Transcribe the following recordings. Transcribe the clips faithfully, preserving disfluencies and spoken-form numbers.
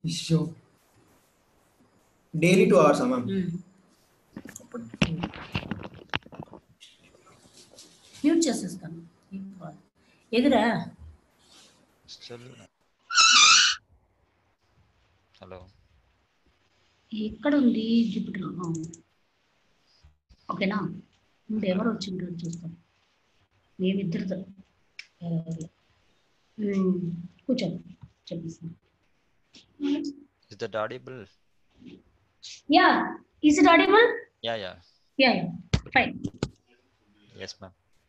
Sure. Daily two hours, ma'am. Mute చేసేస్తాను. ఎదురా Still. Hello. ఎక్కడ ఉంది జూపిటర్? ఓకేనా? ముందు ఎవరు వచ్చిండ్రు చూస్తాం. మేమిద్దరితో కూర్చోండి చెప్పిస్తాను. Is that audible? Yeah. Is it audible? Yeah, yeah. Yeah, yeah. Fine. Yes, ma'am.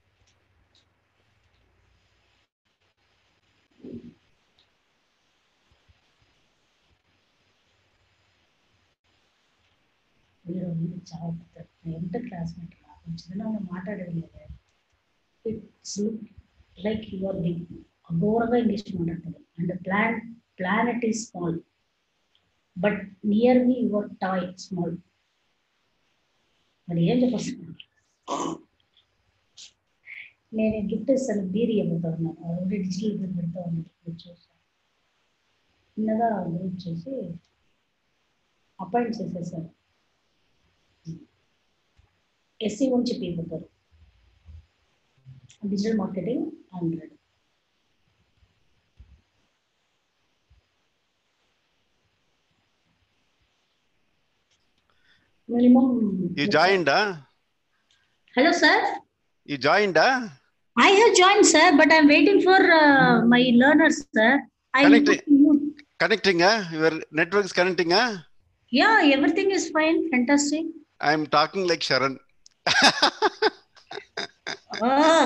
మీరు చాలా ఇంటర్ క్లాస్మేట్ కొంచెం మాట్లాడేది ఇట్స్ లైక్ యువర్ బిగ్ ఘోరగా ఇంగ్లీష్ మాట్లాడుతుంది and plan planet is small but near me your toy small. మరి ఏం చెప్పొస్తున్నాను నేను gift ఇస్తాను బీర్ ఇవ్వబోతా ఉన్నాను ఆల్రెడీ డిజిటల్ బిల్ పెడతా ఉన్నాను చూసాను చిన్నగా గ్రూప్ చేసి అపాయింట్ చేసేసాను ఎస్సీ అని చెప్పి ఇవ్వతారు digital marketing hundred. Minimum. You joined, huh? Hello, sir. You joined, huh? I have joined, sir, but I'm waiting for uh, my learners, sir. I Connecting, connecting, huh? Your network is connecting, huh? Yeah, everything is fine. Fantastic. I'm talking like Sharan. Oh.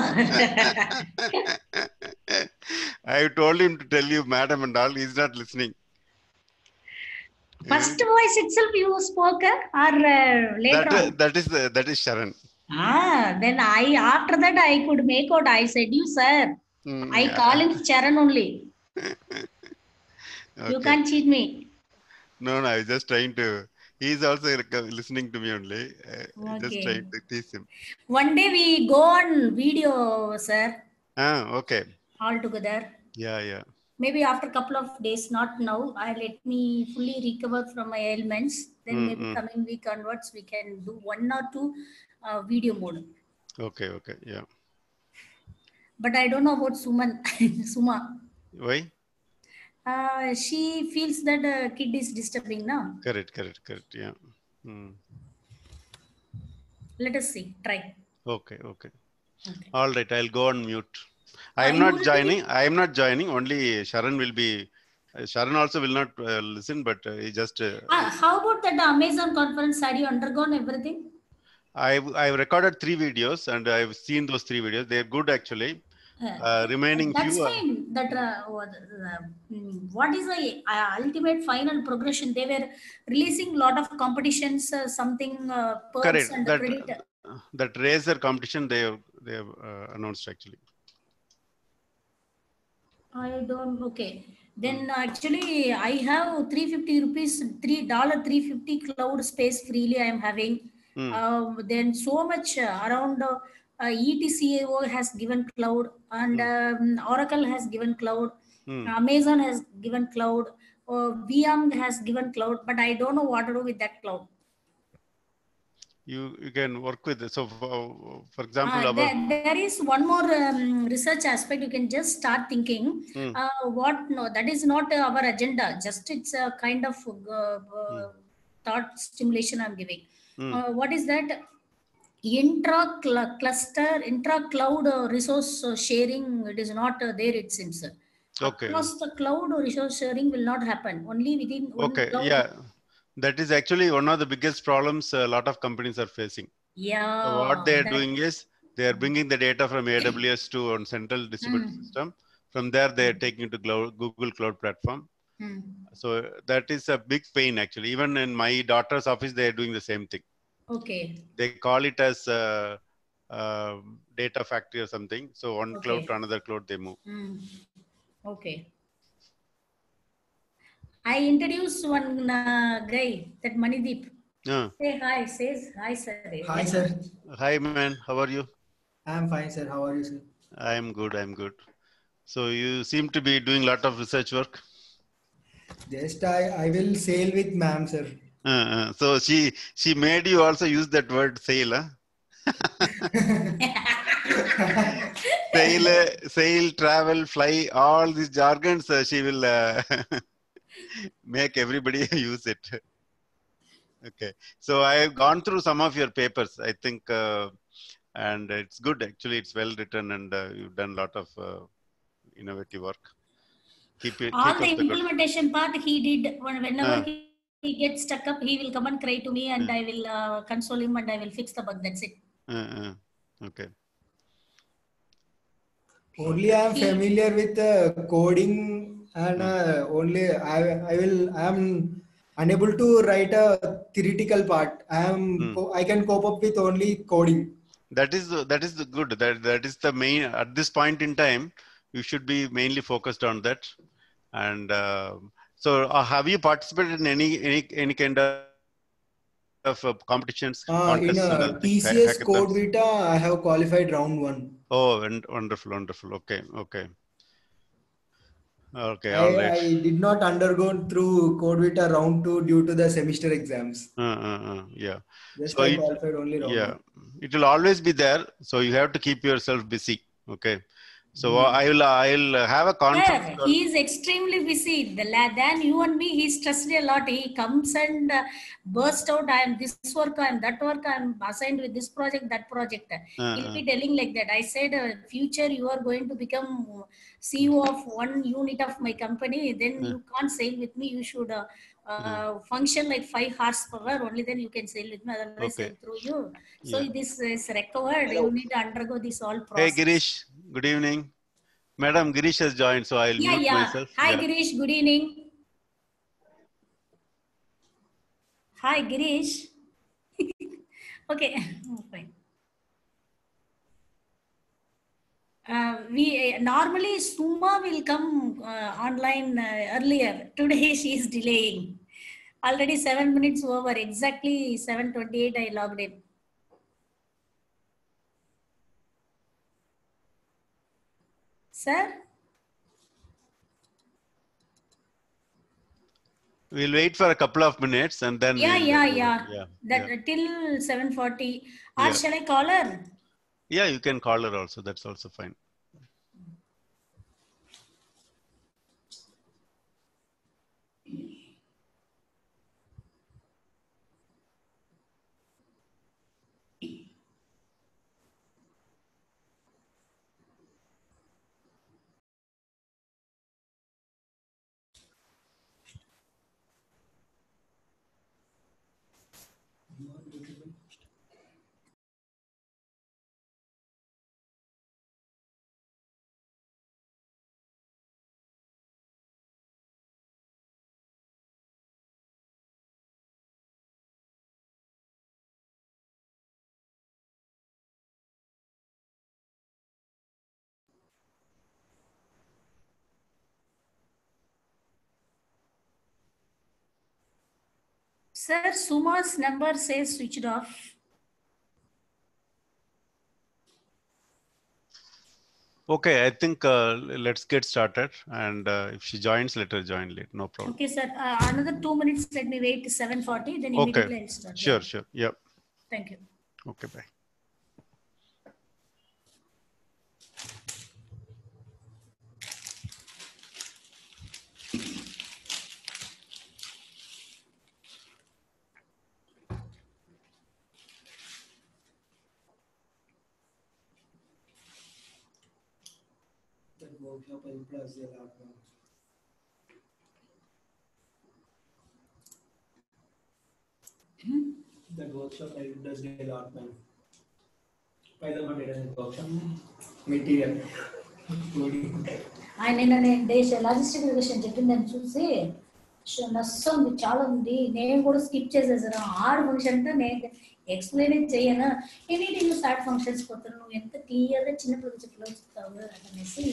I told him to tell you, madam, and all. He's not listening. First voice itself you spoke, or uh, later that, on? That is the, that is Sharan. Ah, then I after that I could make out. I said you, sir. Mm, I yeah. call him Charan only. Okay. You can't cheat me. No, no, I was just trying to. He is also listening to me only. Uh, Okay. Just trying to tease him. One day we go on video, sir. Ah, okay. All together. Yeah, yeah. Maybe after a couple of days, not now. I let me fully recover from my ailments. Then Mm, maybe mm. coming week onwards, we can do one or two uh, video mode. Okay, okay, yeah. But I don't know about Suman, Suma. Why? Uh, she feels that uh, kid is disturbing now. Correct, correct, correct. Yeah. Mm. Let us see. Try. Okay, okay. Okay. All right, I'll go on mute. I am I not will joining. I am not joining. Only Sharan will be. Uh, Sharan also will not uh, listen, but uh, he just. Uh, Ah, how about that Amazon conference? Had you undergone everything? I've I've recorded three videos and I've seen those three videos. They're good actually. Uh, remaining That's few. fine. That uh, uh, what is the uh, ultimate final progression? They were releasing a lot of competitions, uh, something uh, perks Correct. and That credit. that Razer competition they have they have uh, announced actually. I don't. Okay. Then actually, I have three fifty rupees, three dollar three fifty cloud space freely. I am having. Mm. Uh, then so much uh, around. Uh, uh, E T C A O has given cloud, and um, Oracle has given cloud. Mm. Amazon has given cloud. Uh, V M has given cloud, but I don't know what to do with that cloud. You you can work with it. So for, for example, Uh, our, there, there is one more um, research aspect. You can just start thinking. Mm. Uh, what? No, that is not uh, our agenda. Just it's a kind of uh, uh, Mm. thought stimulation I'm giving. Mm. Uh, what is that? Intra cluster, intra cloud uh, resource uh, sharing. It is not uh, there. It seems. Okay. Across the cloud, resource sharing will not happen. Only within one Okay. cloud. Yeah, that is actually one of the biggest problems a lot of companies are facing. Yeah. So what they are that- doing is they are bringing the data from A W S to on central distributed Mm. system. From there, they are taking it to cloud, Google Cloud Platform. Mm. So that is a big pain actually. Even in my daughter's office, they are doing the same thing. Okay. They call it as uh, uh, data factory or something. So one Okay. cloud to another cloud they move. Mm. Okay. I introduced one uh, guy, that Manideep. Yeah. Say hi, says hi, sir. Hi, sir. Hi, man. How are you? I'm fine, sir. How are you, sir? I am good. I'm good. So you seem to be doing a lot of research work. Just I, I will sail with ma'am, sir. Uh, uh, so she she made you also use that word sail, huh? sail, uh, sail, travel, fly, all these jargons. Uh, she will uh, make everybody use it. Okay, so I have gone through some of your papers. I think, uh, and it's good actually. It's well written, and uh, you've done a lot of uh, innovative work. Keep it. All Keep the up the good. implementation part he did. When- Whenever Uh, he, he gets stuck up, he will come and cry to me, and uh, I will uh, console him, and I will fix the bug. That's it. uh, uh, okay. Only Okay. I am He familiar with uh, coding, and Hmm. uh, only I I will I am unable to write a theoretical part. I am Hmm. co- I can cope up with only coding. That is the- that is the good. That that is the main at this point in time. You should be mainly focused on that. And uh, so, uh, have you participated in any any any kind of, of uh, competitions, Uh, in contests, and uh, other things, ha- T C S Code hackathons? Vita, I have qualified round one. Oh, and wonderful, wonderful. Okay, okay, okay. I, All right. I did not undergo through Code Vita round two due to the semester exams. Uh, uh, uh, yeah. Just So I it, qualified only round yeah, one. it will always be there. So you have to keep yourself busy. Okay. So uh, Hmm. I will I will have a conference Sir, call. he is extremely busy. The lad, than you and me, he stressed a lot. He comes and uh, burst out. I am this work, I am that work, I am assigned with this project, that project. Uh, He'll uh, be telling like that. I said, uh, future you are going to become C E O of one unit of my company. Then uh, you can't sail with me. You should uh, uh, uh, function like five horsepower. Only then you can sail with me. Otherwise, okay. I'll throw you. So Yeah. this is recovered. You Hello. need to undergo this all Hey process. Girish, good evening. Madam Girish has joined, so I'll Yeah, mute yeah. myself. Hi, Yeah. Girish. Good evening. Hi, Girish. Okay, fine. Uh, we uh, normally Suma will come uh, online uh, earlier. Today she is delaying. Already seven minutes over. Exactly seven twenty-eight. I logged in. Sir? We'll wait for a couple of minutes and then Yeah, we'll uh, yeah, go on. yeah. Yeah. That Yeah. uh, till seven forty. Or Yeah. shall I call her? Yeah, you can call her also. That's also fine. Sir, Suma's number says switched off. Okay, I think uh, let's get started. And uh, if she joins, let her join late. No problem. Okay, sir. Uh, another two minutes. Let me wait to seven forty. Then Okay. immediately I'll start. Yeah. Sure, sure. Yep. Thank you. Okay, bye. That workshop I plus a lot now. That workshop I does a lot now. Python for data science workshop. Material. Coding. ఆయన నిన్న దేశ logistic relation చెప్పిందని చూసి నష్టం ఉంది చాలా ఉంది నేను కూడా స్కిప్ చేసేసాను ఆరు ఫంక్షన్ అంటే నేను ఎక్స్ప్లెయిన్ చేయను ఎనీథింగ్ నువ్వు స్టార్ట్ ఫంక్షన్స్ పోతాను నువ్వు ఎంత క్లియర్గా చిన్న ప్రాజెక్ట్లో చెప్తావు అనేసి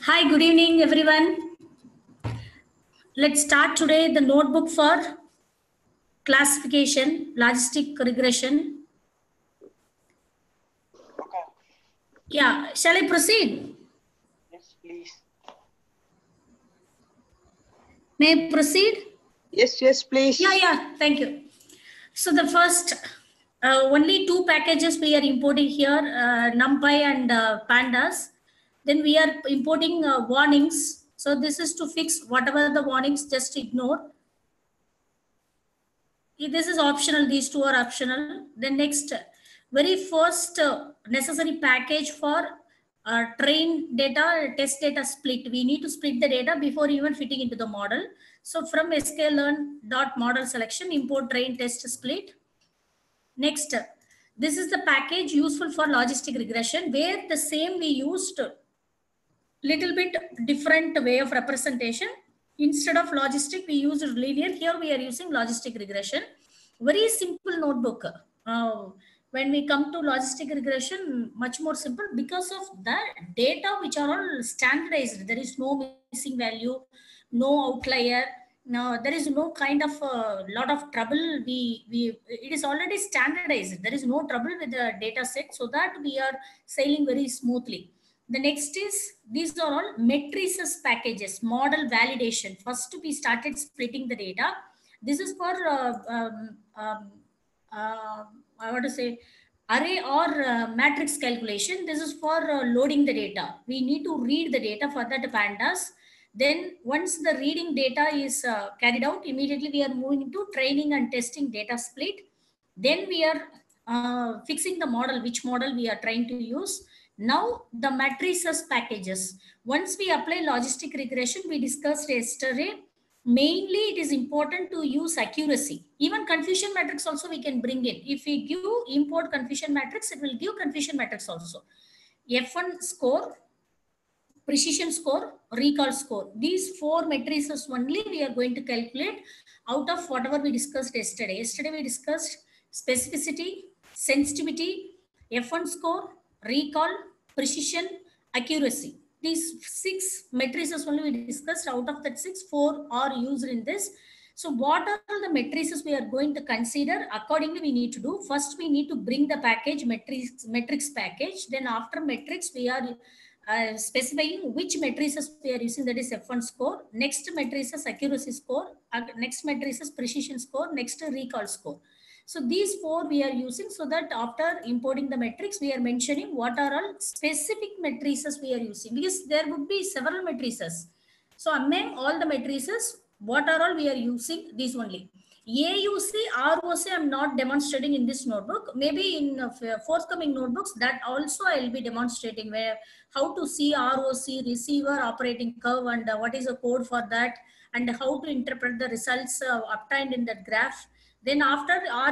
Hi, good evening, everyone. Let's start today the notebook for classification, logistic regression. Okay. Yeah, shall I proceed? Yes, please. May I proceed? Yes, yes, please. Yeah, yeah, thank you. So the first, uh, only two packages we are importing here, uh, NumPy and uh, Pandas. Then we are importing uh, warnings. So this is to fix whatever the warnings, just ignore. This is optional, these two are optional. Then next, very first uh, necessary package for uh, train data, test data split. We need to split the data before even fitting into the model. So from sklearn.model selection, import train test split. Next, this is the package useful for logistic regression, where the same we used little bit different way of representation. Instead of logistic, we used linear. Here we are using logistic regression. Very simple notebook. Uh, when we come to logistic regression, much more simple because of the data which are all standardized. There is no missing value, no outlier. No, there is no kind of uh, lot of trouble. We, we, it is already standardized. There is no trouble with the data set, so that we are sailing very smoothly. The next is, these are all matrices packages, model validation. First, we started splitting the data. This is for, uh, um, um, uh, I want to say, array or uh, matrix calculation. This is for uh, loading the data. We need to read the data for that pandas. Then once the reading data is uh, carried out, immediately we are moving into training and testing data split. Then we are uh, fixing the model, which model we are trying to use. Now the matrices packages. Once we apply logistic regression, we discussed yesterday, mainly it is important to use accuracy. Even confusion matrix also we can bring in. If we give import confusion matrix, it will give confusion matrix also. F one score, precision score, recall score. These four matrices only we are going to calculate out of whatever we discussed yesterday. Yesterday we discussed specificity, sensitivity, F one score, recall, precision, accuracy. These six matrices only we discussed. Out of that six, four are used in this. So what are the matrices we are going to consider? Accordingly, we need to do. First, we need to bring the package, matrix, matrix package. Then after matrix, we are uh, specifying which matrices we are using, that is F one score. Next matrices accuracy score. Uh, next matrices precision score. Next recall score. So these four we are using, so that after importing the matrix, we are mentioning what are all specific matrices we are using, because there would be several matrices. So among all the matrices, what are all we are using? These only. A U C, R O C I am not demonstrating in this notebook. Maybe in uh, forthcoming notebooks, that also I will be demonstrating, where how to see R O C, receiver operating curve, and uh, what is the code for that, and how to interpret the results uh, obtained in that graph. Then after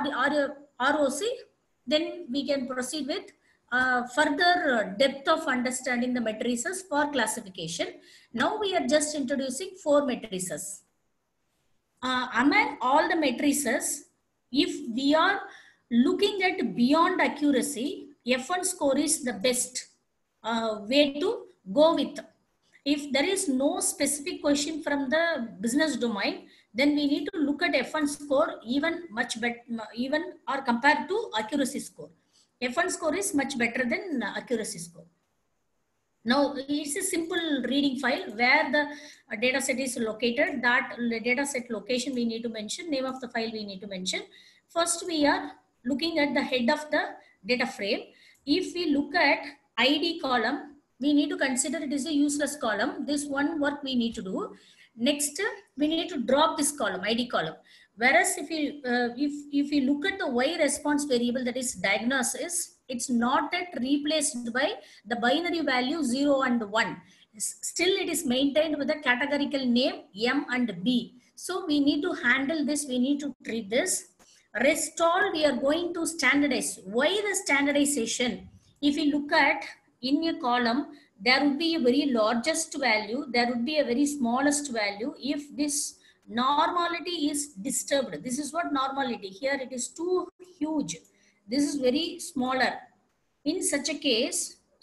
R O C, then we can proceed with uh, further depth of understanding the matrices for classification. Now we are just introducing four matrices. Uh, among all the matrices, if we are looking at beyond accuracy, F one score is the best uh, way to go with. If there is no specific question from the business domain, then we need to look at F one score even much better, even or compared to accuracy score. F one score is much better than accuracy score. Now, it's a simple reading file where the data set is located. That data set location we need to mention, name of the file we need to mention. First, we are looking at the head of the data frame. If we look at I D column, we need to consider it is a useless column. This one work we need to do. Next, we need to drop this column, I D column. Whereas if you, uh, if, if you look at the Y response variable, that is diagnosis, it's not yet replaced by the binary value zero and one. Still it is maintained with the categorical name M and B. So we need to handle this, we need to treat this. Rest all we are going to standardize. Why the standardization? If you look at in a column, there would be a very largest value, there would be a very smallest value if this normality is disturbed. This is what normality. Here it is too huge. This is very smaller. In such a case,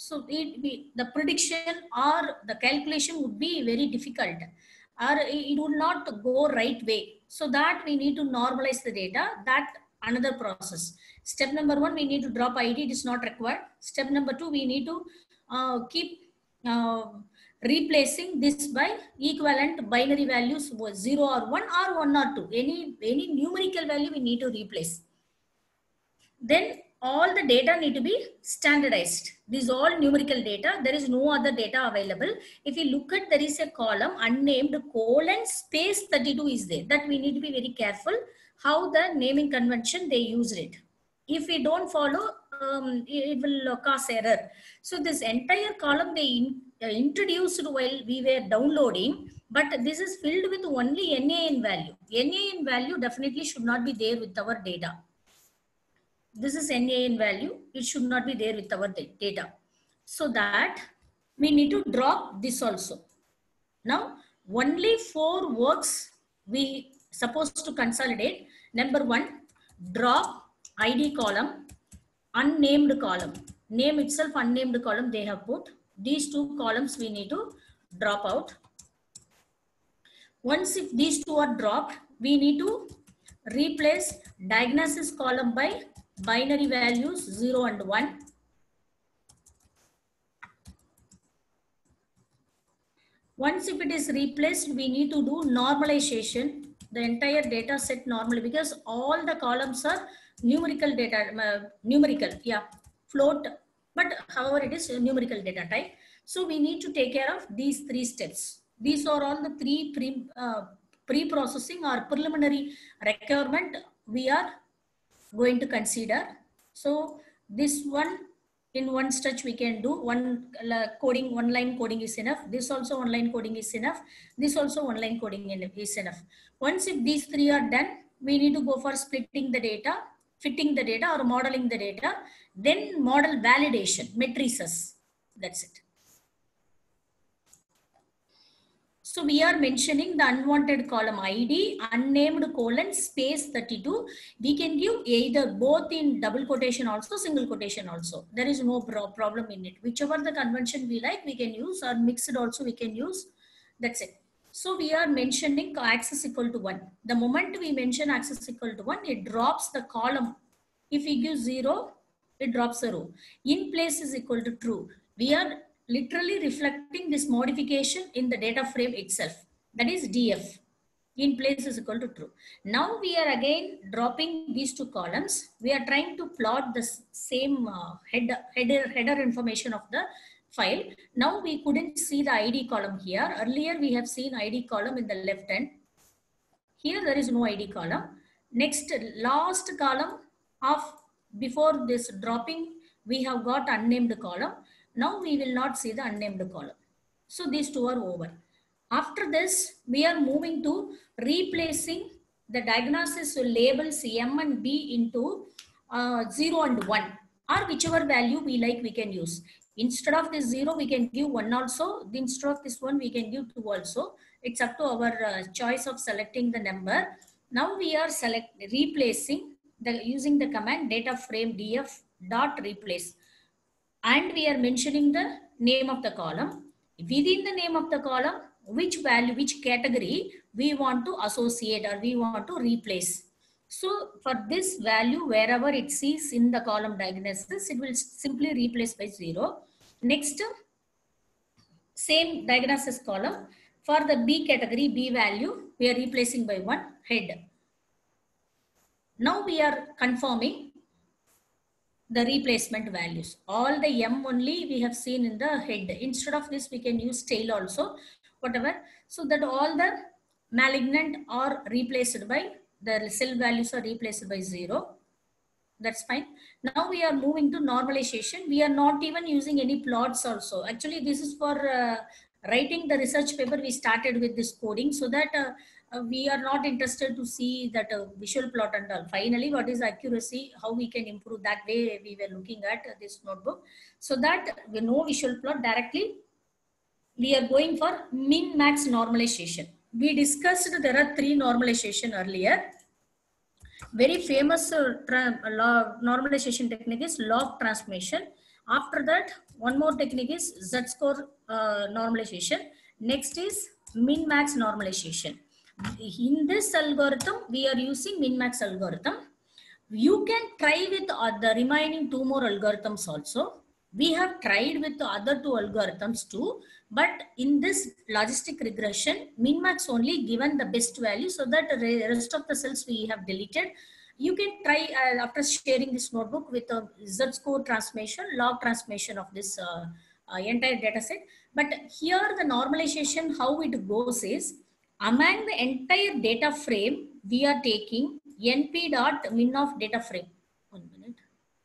So it, we, the prediction or the calculation would be very difficult, or it would not go right way. So that we need to normalize the data. That another process. Step number one, we need to drop I D. It is not required. Step number two, we need to uh, keep uh, replacing this by equivalent binary values, zero or one or one or two. Any, any numerical value we need to replace. Then all the data need to be standardized. These all numerical data. There is no other data available. If you look at, there is a column unnamed colon space thirty-two is there. That we need to be very careful how the naming convention they used it. If we don't follow, um, it will cause error. So this entire column they in, uh, introduced while we were downloading, but this is filled with only N A N value. N A N value definitely should not be there with our data. This is N A N value. It should not be there with our data. So that we need to drop this also. Now, only four works we supposed to consolidate. Number one, drop I D column, unnamed column. Name itself unnamed column they have put. These two columns we need to drop out. Once if these two are dropped, we need to replace diagnosis column by binary values zero and one. Once if it is replaced, we need to do normalization, the entire data set normally, because all the columns are numerical data, uh, numerical, yeah, float, but however it is numerical data type. So we need to take care of these three steps. These are all the three pre, uh, pre-processing or preliminary requirement we are going to consider. So this one, in one stretch we can do one uh, coding, one line coding is enough. This also one line coding is enough. This also one line coding is enough. Once if these three are done, we need to go for splitting the data, fitting the data or modeling the data, then model validation, matrices. That's it. So we are mentioning the unwanted column I D, unnamed colon space thirty-two. We can give either both in double quotation also, single quotation also. There is no problem in it. Whichever the convention we like, we can use, or mixed also we can use. That's it. So we are mentioning axis equal to one. The moment we mention axis equal to one, it drops the column. If we give zero, it drops a row. In place is equal to true. We are literally reflecting this modification in the data frame itself. That is D F. In place is equal to true. Now we are again dropping these two columns. We are trying to plot the same uh, header, header, header information of the file. Now we couldn't see the I D column here. Earlier we have seen I D column in the left hand. Here there is no I D column. Next, last column of before this dropping, we have got unnamed column. Now we will not see the unnamed column. So these two are over. After this, we are moving to replacing the diagnosis labels M and B into uh, zero and one, or whichever value we like we can use. Instead of this zero, we can give one also. Instead of this one, we can give two also. It's up to our uh, choice of selecting the number. Now we are select replacing the using the command data frame df dot replace. And we are mentioning the name of the column. Within the name of the column, which value, which category we want to associate or we want to replace. So for this value, wherever it sees in the column diagnosis, it will simply replace by zero. Next, same diagnosis column. For the B category, B value, we are replacing by one, head. Now we are confirming the replacement values. All the M only we have seen in the head. Instead of this, we can use tail also, whatever. So that all the malignant are replaced by, the cell values are replaced by zero. That's fine. Now we are moving to normalization. We are not even using any plots also. Actually, this is for uh, writing the research paper. We started with this coding so that uh, uh, we are not interested to see that uh, visual plot and all. Finally, what is accuracy, how we can improve, that way we were looking at uh, this notebook. So that we know visual plot directly, we are going for min-max normalization. We discussed there are three normalization earlier. Very famous uh, normalization technique is log transformation. After that, one more technique is Z-score uh, normalization. Next is min-max normalization. In this algorithm, we are using min-max algorithm. You can try with uh, the remaining two more algorithms also. We have tried with the other two algorithms too, but in this logistic regression, min-max only given the best value, so that the rest of the cells we have deleted. You can try uh, after sharing this notebook with a Z-score transformation, log transformation of this uh, uh, entire data set. But here the normalization, how it goes is, among the entire data frame, we are taking np dot min of data frame. One minute.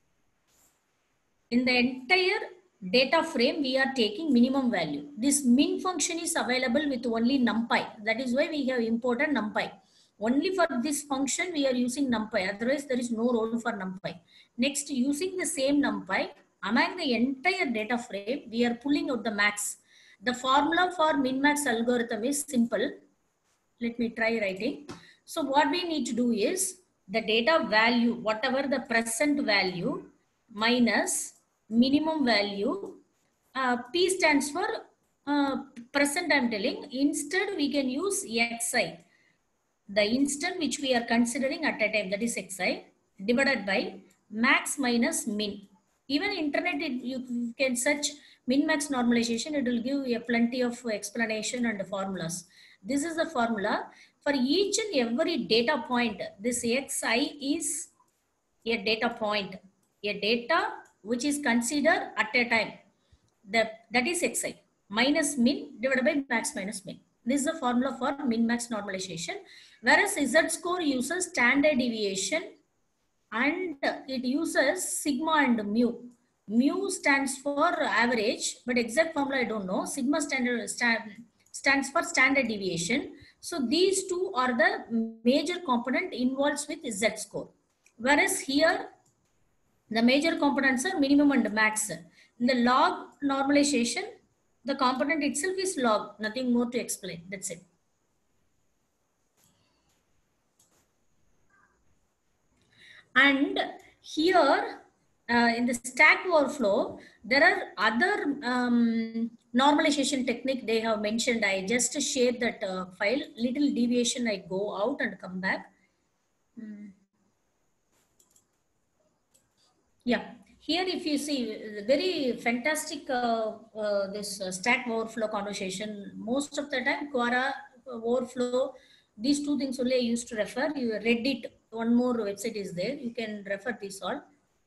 In the entire data frame, we are taking minimum value. This min function is available with only numpy. That is why we have imported numpy. Only for this function, we are using numpy. Otherwise, there is no role for numpy. Next, using the same numpy, among the entire data frame, we are pulling out the max. The formula for min-max algorithm is simple. Let me try writing. So what we need to do is the data value, whatever the present value minus minimum value, uh, P stands for uh, present I'm telling. Instead we can use xi, the instant which we are considering at a time, that is xi, divided by max minus min. Even internet, it, you can search min-max normalization, it will give you plenty of explanation and formulas. This is the formula. For each and every data point, this xi is a data point, a data which is considered at a time. The, that is xi, minus min divided by max minus min. This is the formula for min-max normalization. Whereas Z-score uses standard deviation and it uses sigma and mu. Mu stands for average, but exact formula I don't know. Sigma standard stand, stands for standard deviation. So these two are the major component involved with Z-score. Whereas here, the major components are minimum and max. In the log normalization, the component itself is log, nothing more to explain. That's it. And here, uh, in the Stack Overflow, there are other um, normalization technique they have mentioned. I just shared that uh, file, little deviation, I go out and come back. Mm. Yeah, here if you see, very fantastic uh, uh, this uh, Stack Overflow conversation. Most of the time, Quora, uh, Overflow, these two things only I used to refer. You Reddit, one more website is there. You can refer this all.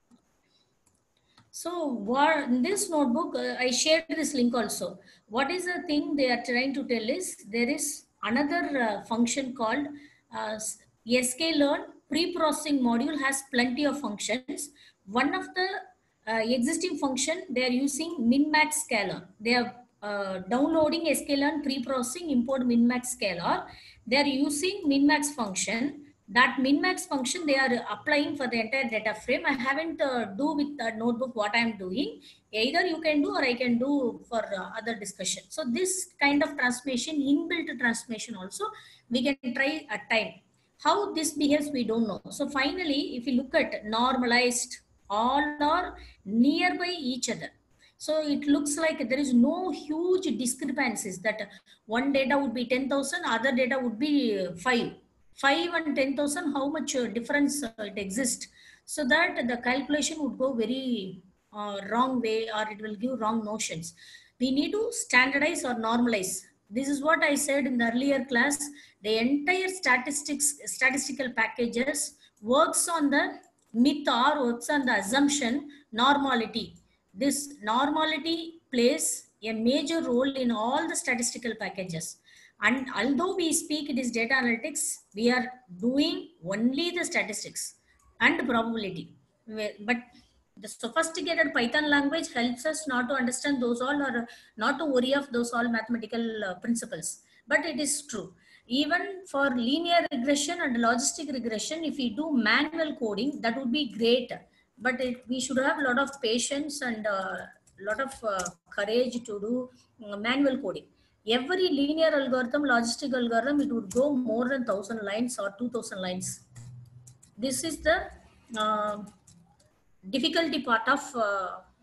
So what, in this notebook, uh, I shared this link also. What is the thing they are trying to tell is, there is another uh, function called uh, sklearn. Pre-processing module has plenty of functions. One of the uh, existing function, they are using min-max scalar. They are uh, downloading sklearn pre-processing import min-max scalar. They are using min-max function. That min-max function they are applying for the entire data frame. I haven't uh, do with the notebook what I am doing. Either you can do or I can do for uh, other discussion. So this kind of transformation, inbuilt transformation also, we can try at time. How this behaves, we don't know. So finally, if you look at normalized, all are nearby each other. So it looks like there is no huge discrepancies that one data would be ten thousand, other data would be five. five and ten thousand, how much difference it exists, so that the calculation would go very uh, wrong way, or it will give wrong notions. We need to standardize or normalize. This is what I said in the earlier class. The entire statistics, statistical packages works on the myth or works on the assumption normality. This normality plays a major role in all the statistical packages. And although we speak it is data analytics, we are doing only the statistics and probability. But the sophisticated Python language helps us not to understand those all, or not to worry of those all mathematical uh, principles. But it is true. Even for linear regression and logistic regression, if we do manual coding, that would be great. But it, we should have a lot of patience and a uh, lot of uh, courage to do uh, manual coding. Every linear algorithm, logistic algorithm, it would go more than one thousand lines or two thousand lines. This is the uh, difficulty part of uh,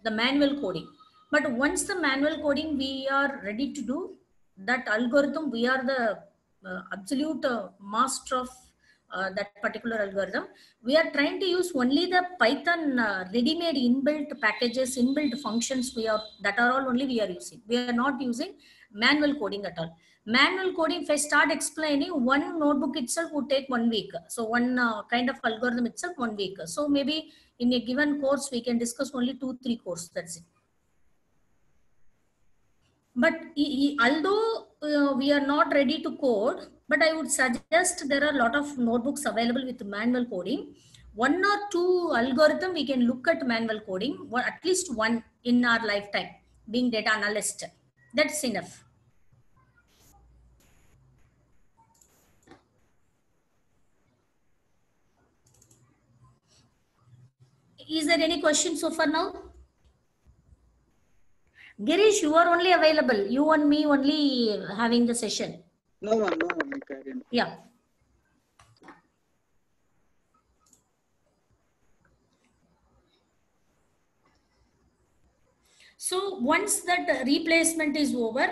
the manual coding. But once the manual coding we are ready to do, that algorithm, we are the uh, absolute uh, master of uh, that particular algorithm. We are trying to use only the Python uh, ready-made inbuilt packages, inbuilt functions. We are that are all only we are using. We are not using manual coding at all. Manual coding, if I start explaining, one notebook itself would take one week. So one uh, kind of algorithm itself one week. So maybe in a given course we can discuss only two three courses. That's it. But although uh, we are not ready to code, but I would suggest there are a lot of notebooks available with manual coding. One or two algorithm we can look at manual coding, or at least one in our lifetime, being data analyst. That's enough. Is there any question so far now? Girish, you are only available. You and me only having the session. No one, no one. You carry. Yeah. So once that replacement is over,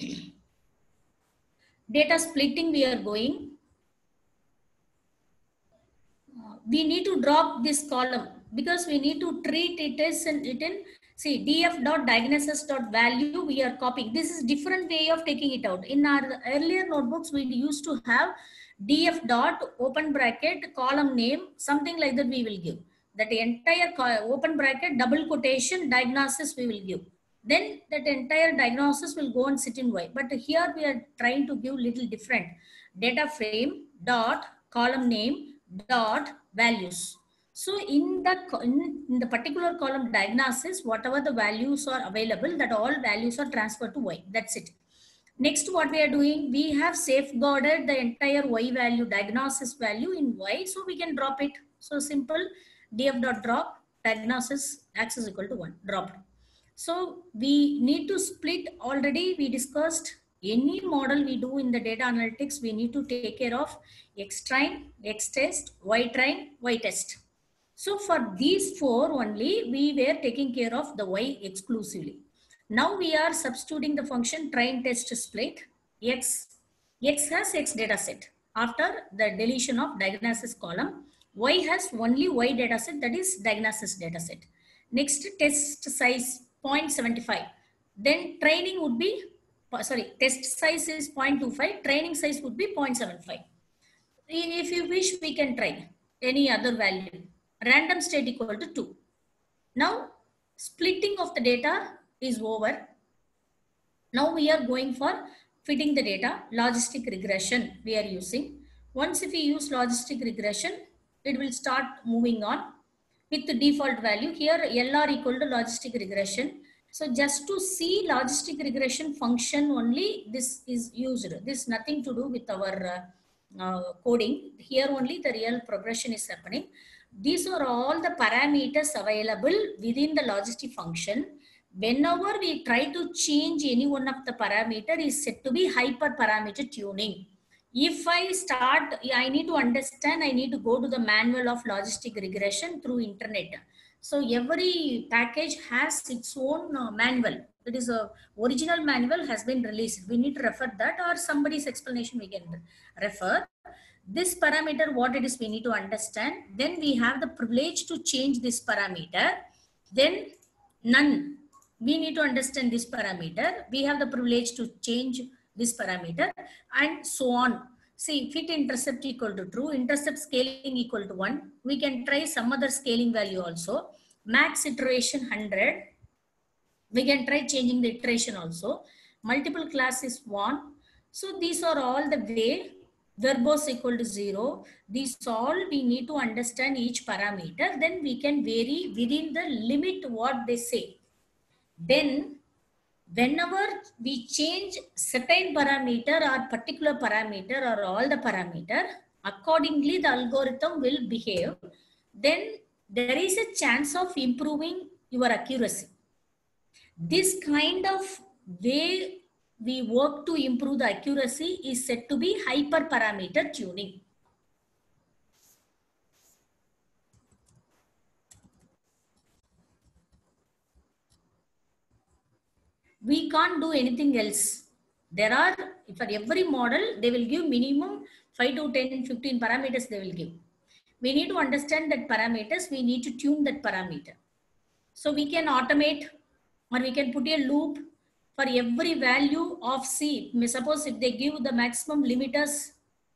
data splitting we are going. Uh, we need to drop this column because we need to treat it as an it in see df.diagnosis.value we are copying. This is different way of taking it out. In our earlier notebooks, we used to have df dot open bracket column name, something like that we will give. That entire open bracket double quotation diagnosis we will give. Then that entire diagnosis will go and sit in Y. But here we are trying to give little different. Data frame dot column name dot values. So in the in, in the particular column diagnosis, whatever the values are available, that all values are transferred to Y. That's it. Next, what we are doing, we have safeguarded the entire Y value, diagnosis value in Y, so we can drop it. So simple, df dot drop diagnosis access equal to one, dropped. So we need to split. Already we discussed any model we do in the data analytics, we need to take care of X train, X test, Y train, Y test. So for these four only, we were taking care of the Y exclusively. Now we are substituting the function train test split. X, X has X data set. After the deletion of diagnosis column, Y has only Y data set, that is diagnosis data set. Next, test size zero point seven five. Then training would be, sorry, test size is zero point two five, training size would be zero point seven five. If you wish, we can try any other value. Random state equal to two. Now, splitting of the data is over. Now we are going for fitting the data, logistic regression we are using. Once if we use logistic regression, it will start moving on with the default value. Here L R equal to logistic regression. So just to see logistic regression function only, this is used. This is nothing to do with our uh, uh, coding. Here only the real progression is happening. These are all the parameters available within the logistic function. Whenever we try to change any one of the parameter is said to be hyperparameter tuning. If I start, I need to understand, I need to go to the manual of logistic regression through internet. So every package has its own uh, manual. That is a original manual has been released. We need to refer that, or somebody's explanation we can refer. This parameter, what it is, we need to understand. Then we have the privilege to change this parameter. Then none. We need to understand this parameter. We have the privilege to change this parameter and so on. See, fit intercept equal to true, intercept scaling equal to one. We can try some other scaling value also. Max iteration one hundred. We can try changing the iteration also. Multiple class is one. So these are all the way. Verbose equal to zero. These all we need to understand each parameter. Then we can vary within the limit what they say. Then whenever we change certain parameter or particular parameter or all the parameter, accordingly the algorithm will behave. Then there is a chance of improving your accuracy. This kind of way we work to improve the accuracy is said to be hyperparameter tuning. We can't do anything else. There are, for every model, they will give minimum five to ten, fifteen parameters they will give. We need to understand that parameters, we need to tune that parameter. So we can automate, or we can put a loop for every value of C. Suppose if they give the maximum limiters,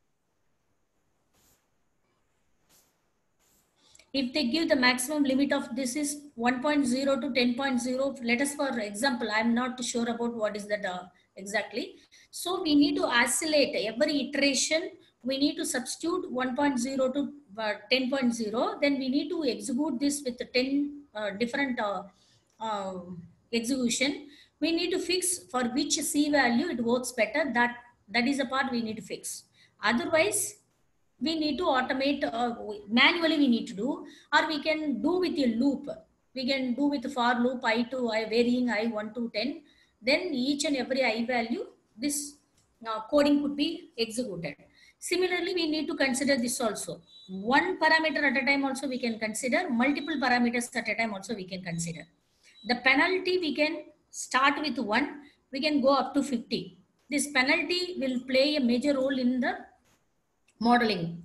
if they give the maximum limit of this is one point zero to ten point zero, let us for example, I'm not sure about what is that uh, exactly. So we need to oscillate every iteration. We need to substitute one point zero to uh, ten point zero. Then we need to execute this with ten uh, different uh, uh, execution. We need to fix for which C value it works better. That, that is the part we need to fix. Otherwise, we need to automate, uh, manually we need to do, or we can do with a loop. We can do with for loop I to I, varying I one to ten. Then each and every I value, this uh, coding could be executed. Similarly, we need to consider this also. One parameter at a time also we can consider, multiple parameters at a time also we can consider. The penalty we can start with one, we can go up to fifty. This penalty will play a major role in the modeling.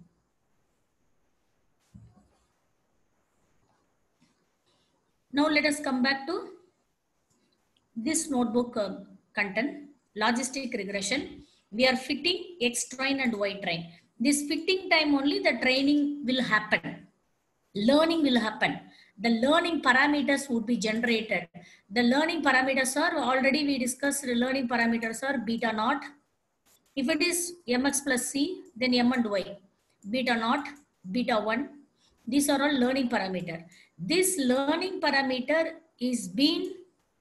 Now let us come back to this notebook uh, content, logistic regression. We are fitting X train and Y train. This fitting time only the training will happen. Learning will happen. The learning parameters would be generated. The learning parameters are already we discussed. The learning parameters are beta naught. If it is mx plus c, then m and y. Beta naught, beta one. These are all learning parameter. This learning parameter is being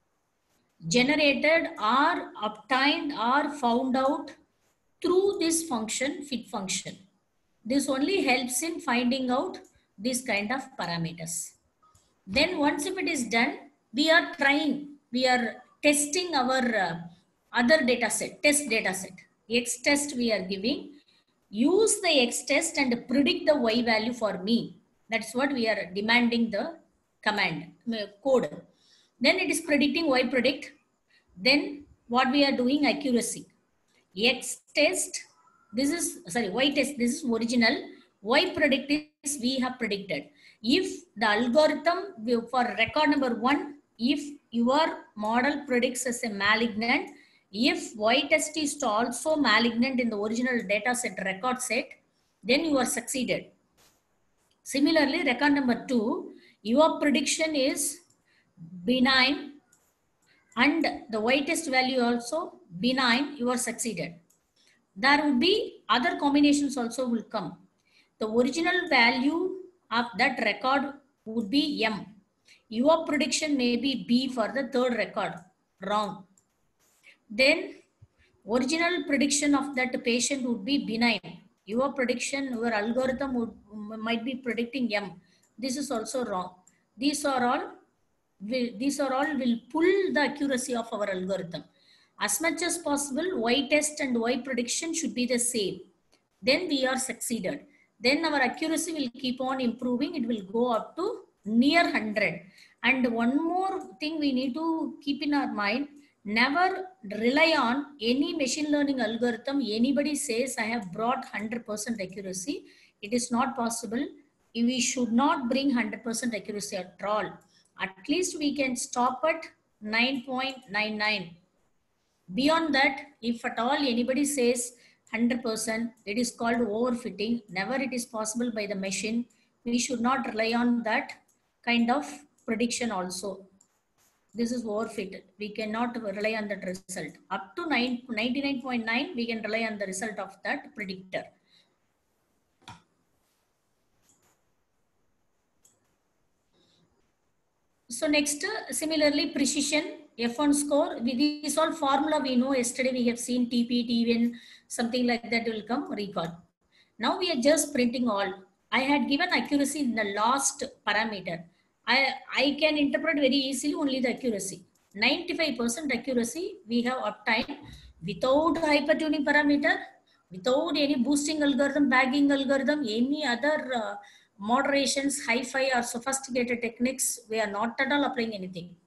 generated or obtained or found out through this function, fit function. This only helps in finding out this kind of parameters. Then once if it is done, we are trying, we are testing our uh, other data set, test data set. X test we are giving. Use the X test and predict the Y value for me. That's what we are demanding the command, code. Then it is predicting Y predict. Then what we are doing, accuracy. X test, this is, sorry, Y test, this is original. Y predict is we have predicted. If the algorithm for record number one, if your model predicts as a malignant, if Y test is also malignant in the original data set record set, then you are succeeded. Similarly, record number two, your prediction is benign and the Y test value also benign, you are succeeded. There will be other combinations also will come. The original value of that record would be M. Your prediction may be B for the third record, wrong. Then original prediction of that patient would be benign. Your prediction, your algorithm would, might be predicting M. This is also wrong. These are all will, these are all will pull the accuracy of our algorithm. As much as possible, Y test and Y prediction should be the same. Then we are succeeded. Then our accuracy will keep on improving. It will go up to near one hundred. And one more thing we need to keep in our mind, never rely on any machine learning algorithm. Anybody says I have brought one hundred percent accuracy. It is not possible. We should not bring one hundred percent accuracy at all. At least we can stop at nine point nine nine. Beyond that, if at all anybody says one hundred percent, it is called overfitting. Never it is possible by the machine. We should not rely on that kind of prediction also. This is overfitted. We cannot rely on that result. Up to ninety-nine point nine, we can rely on the result of that predictor. So next, similarly, precision, F one score. With this all formula we know, yesterday we have seen T P, T N, something like that will come, recall. Now we are just printing all. I had given accuracy in the last parameter. I, I can interpret very easily only the accuracy. ninety-five percent accuracy we have obtained without hypertuning parameter, without any boosting algorithm, bagging algorithm, any other uh, moderations, hi-fi or sophisticated techniques. We are not at all applying anything.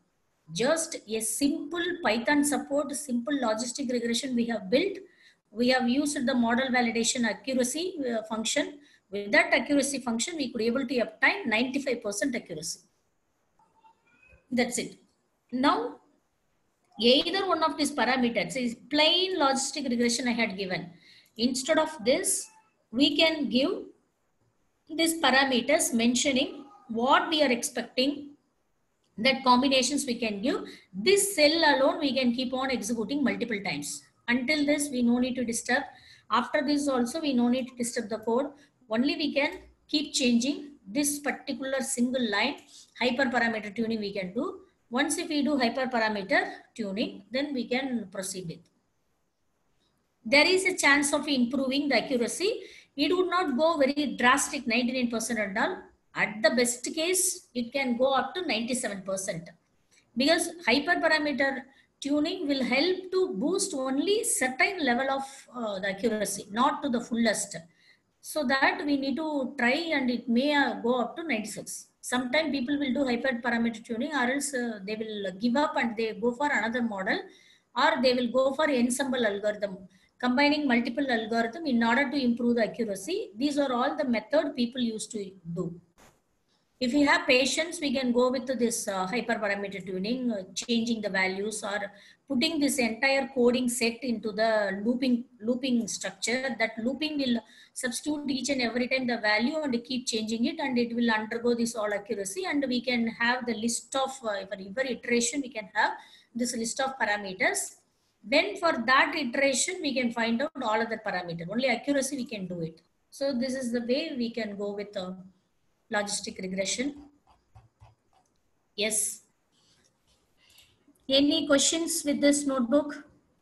Just a simple Python support, simple logistic regression we have built. We have used the model validation accuracy uh, function. With that accuracy function, we could able to obtain ninety-five percent accuracy. That's it. Now, either one of these parameters is plain logistic regression I had given. Instead of this, we can give these parameters mentioning what we are expecting, that combinations we can give. This cell alone we can keep on executing multiple times. Until this, we no need to disturb. After this also, we no need to disturb the code. Only we can keep changing this particular single line. Hyperparameter tuning we can do. Once if we do hyperparameter tuning, then we can proceed with. There is a chance of improving the accuracy. It would not go very drastic, ninety-nine percent and all. At the best case, it can go up to ninety-seven percent. Because hyperparameter tuning will help to boost only certain level of uh, the accuracy, not to the fullest. So that we need to try, and it may uh, go up to ninety-six. Sometimes people will do hyperparameter tuning, or else uh, they will give up and they go for another model, or they will go for ensemble algorithm, combining multiple algorithms in order to improve the accuracy. These are all the method people used to do. If we have patience, we can go with this uh, hyperparameter tuning, uh, changing the values, or putting this entire coding set into the looping looping structure. That looping will substitute each and every time the value and keep changing it, and it will undergo this all accuracy. And we can have the list of, uh, for every iteration, we can have this list of parameters. Then for that iteration, we can find out all other parameters. Only accuracy we can do it. So this is the way we can go with uh, logistic regression. Yes. Any questions with this notebook?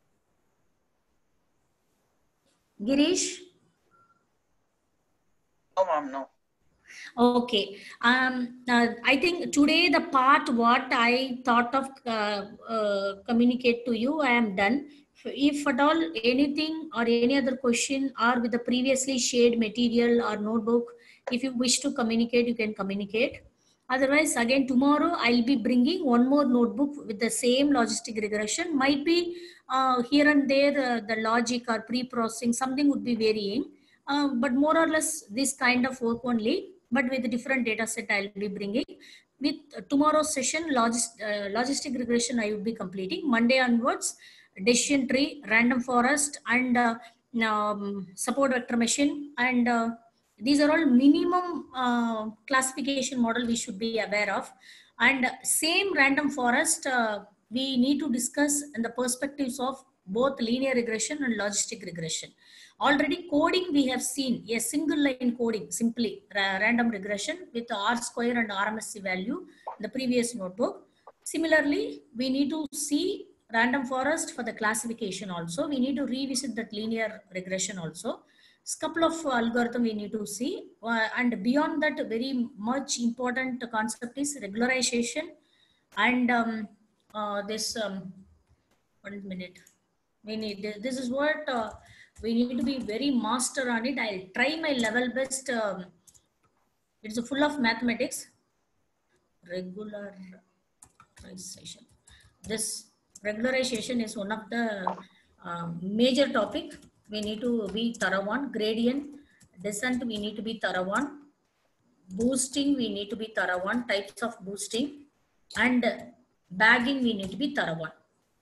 Girish? No, ma'am, no. Okay. Um, uh, I think today the part what I thought of uh, uh, communicate to you, I am done. If at all anything or any other question or with the previously shared material or notebook, if you wish to communicate, you can communicate. Otherwise, again, tomorrow I'll be bringing one more notebook with the same logistic regression. Might be uh, here and there, uh, the logic or pre-processing, something would be varying. Uh, but more or less this kind of work only, but with a different data set I'll be bringing. With uh, tomorrow's session, logist, uh, logistic regression I will be completing. Monday onwards, decision tree, random forest, and uh, um, support vector machine, and uh, these are all minimum uh, classification model we should be aware of. And same random forest, uh, we need to discuss in the perspectives of both linear regression and logistic regression. Already coding we have seen, a single line coding, simply ra random regression with R square and R M S E value in the previous notebook. Similarly, we need to see random forest for the classification also. We need to revisit that linear regression also. A couple of algorithm we need to see, uh, and beyond that, very much important concept is regularization, and um, uh, this um, one minute. We need this is what uh, we need to be very master on it. I'll try my level best. Um, it's full of mathematics. Regularization. This regularization is one of the uh, major topic. We need to be thorough on. Gradient descent, we need to be thorough on. Boosting, we need to be thorough on. Types of boosting, and bagging, we need to be thorough on.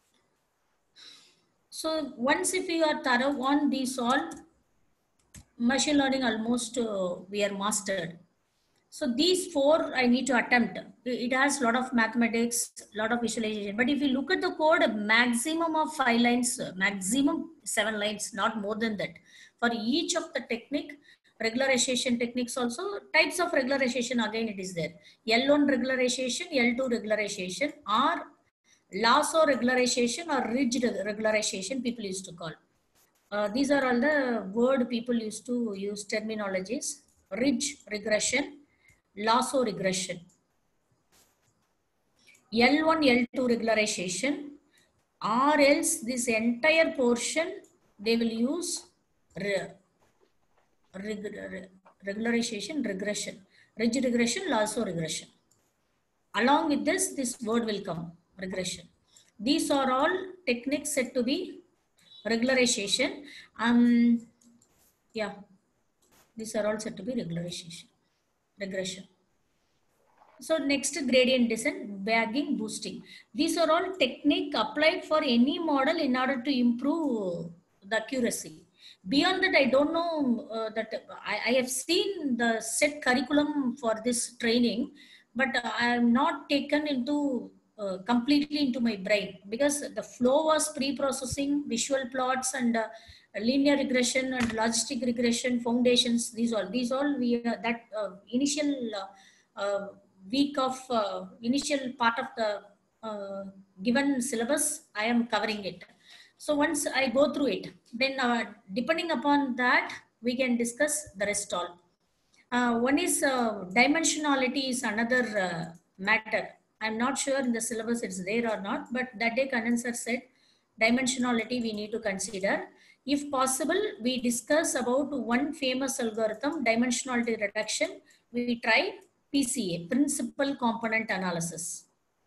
So once if we are thorough on these all, machine learning almost uh, we are mastered. So these four I need to attempt. It has a lot of mathematics, a lot of visualization. But if you look at the code, a maximum of five lines, maximum seven lines, not more than that. For each of the technique, regularization techniques also, types of regularization again it is there. L one regularization, L two regularization, or lasso regularization or ridge regularization people used to call. Uh, these are all the word people used to use terminologies. Ridge regression, lasso regression. L one, L two regularization, or else this entire portion they will use re, reg, re, regularization regression, ridge regression, lasso regression. Along with this, this word will come. regression. These are all techniques said to be regularization. Um, yeah, these are all said to be regularization, regression. So next, gradient descent, bagging, boosting. These are all technique applied for any model in order to improve the accuracy. Beyond that, I don't know uh, that I, I have seen the set curriculum for this training, but I am not taken into uh, completely into my brain, because the flow was pre-processing, visual plots, and uh, linear regression and logistic regression foundations. These all, these all we uh, that uh, initial uh, uh, week of uh, initial part of the uh, given syllabus, I am covering it. So once I go through it, then uh, depending upon that, we can discuss the rest all. Uh, one is uh, dimensionality is another uh, matter. I'm not sure in the syllabus it's there or not, but that day Condenser said dimensionality we need to consider. If possible, we discuss about one famous algorithm, dimensionality reduction. We try P C A, principal component analysis.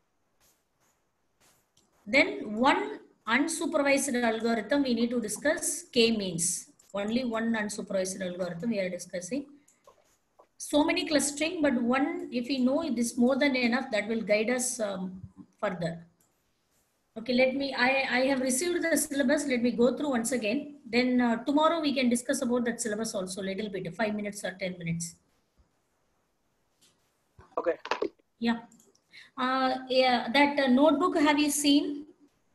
Then one unsupervised algorithm we need to discuss, K-means. Only one unsupervised algorithm we are discussing. So many clustering, but one, if we know it is more than enough, that will guide us um, further. Okay, let me, I, I have received the syllabus. Let me go through once again. Then uh, tomorrow we can discuss about that syllabus also a little bit, five minutes or ten minutes. Okay. Yeah. Uh, yeah, that uh, notebook, have you seen?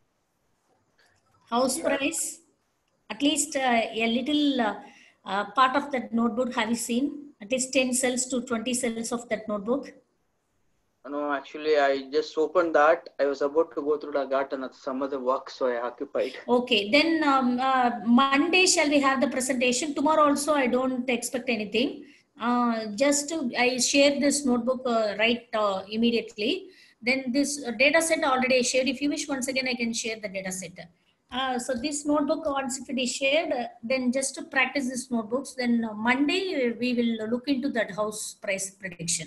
House price? At least uh, a little uh, uh, part of that notebook, have you seen? At least ten cells to twenty cells of that notebook. No, actually, I just opened that. I was about to go through the garden at some other work, so I occupied. Okay, then um, uh, Monday shall we have the presentation? Tomorrow also I don't expect anything. Uh, just to, I share this notebook uh, right uh, immediately. Then this uh, data set already I shared. If you wish, once again I can share the data set. Uh, so this notebook, once if it is shared, uh, then just to practice these notebooks, then uh, Monday uh, we will look into that house price prediction.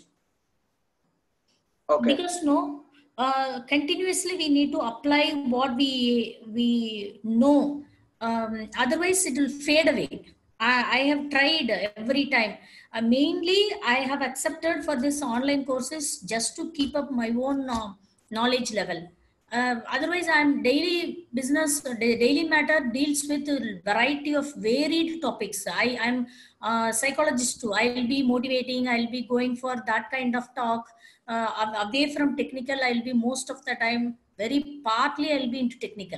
Okay. Because no, uh, continuously we need to apply what we we know. Um, otherwise, it will fade away. I, I have tried every time. Uh, mainly, I have accepted for this online courses just to keep up my own uh, knowledge level. Uh, otherwise, I'm daily business, daily matter deals with a variety of varied topics. I am a psychologist too. I'll be motivating. I'll be going for that kind of talk. Uh, away from technical, I'll be most of the time very partly I'll be into technical.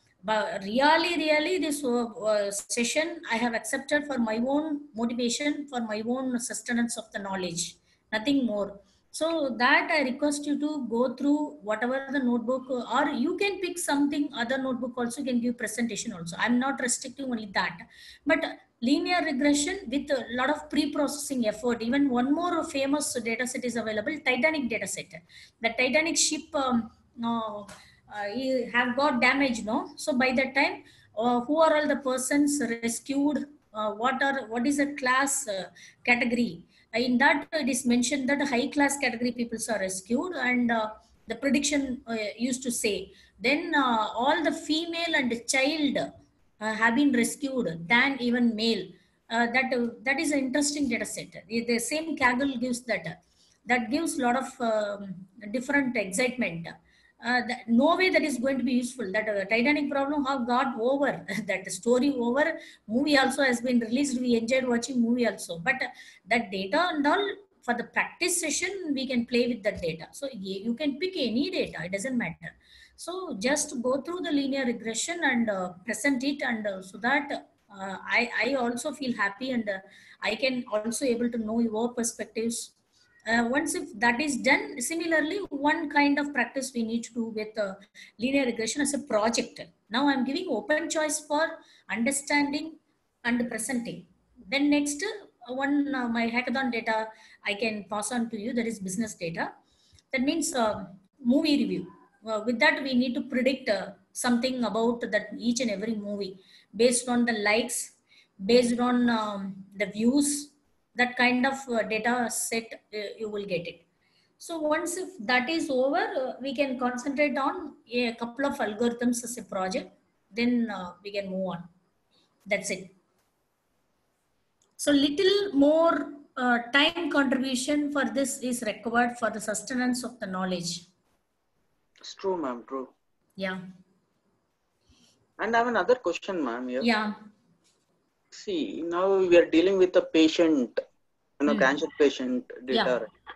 But really, really, this uh, uh, session I have accepted for my own motivation, for my own sustenance of the knowledge, nothing more. So that I request you to go through whatever the notebook, uh, or you can pick something other notebook also, you can give presentation also. I'm not restricting only that, but linear regression with a lot of pre-processing effort. Even one more famous data set is available, Titanic data set. The Titanic ship um, uh, uh, have got damage, no? So by that time, uh, who are all the persons rescued? Uh, what are what is a class uh, category? In that it is mentioned that high class category people are rescued, and uh, the prediction uh, used to say then uh, all the female and child uh, have been rescued than even male. Uh, that uh, that is an interesting data set. The, the same Kaggle gives that. That gives a lot of um, different excitement. Uh, that, no way that is going to be useful. That uh, Titanic problem have got over. That story over. Movie also has been released. We enjoyed watching movie also. But uh, that data and all, for the practice session, we can play with that data. So you can pick any data. It doesn't matter. So just go through the linear regression and uh, present it, and uh, so that uh, I, I also feel happy, and uh, I can also able to know your perspectives. Uh, once if that is done, similarly, one kind of practice we need to do with uh, linear regression as a project. Now I'm giving open choice for understanding and presenting. Then next, uh, one uh, my hackathon data I can pass on to you, that is business data. That means uh, movie review. Uh, with that, we need to predict uh, something about that each and every movie based on the likes, based on um, the views, that kind of uh, data set uh, you will get it. So once if that is over, uh, we can concentrate on a couple of algorithms as a project. Then uh, we can move on. That's it. So little more uh, time contribution for this is required for the sustenance of the knowledge. It's true, ma'am. True. Yeah. And I have another question, ma'am. Here. Yeah. See, now we are dealing with a patient, you know, Hmm. cancer patient data. Yeah.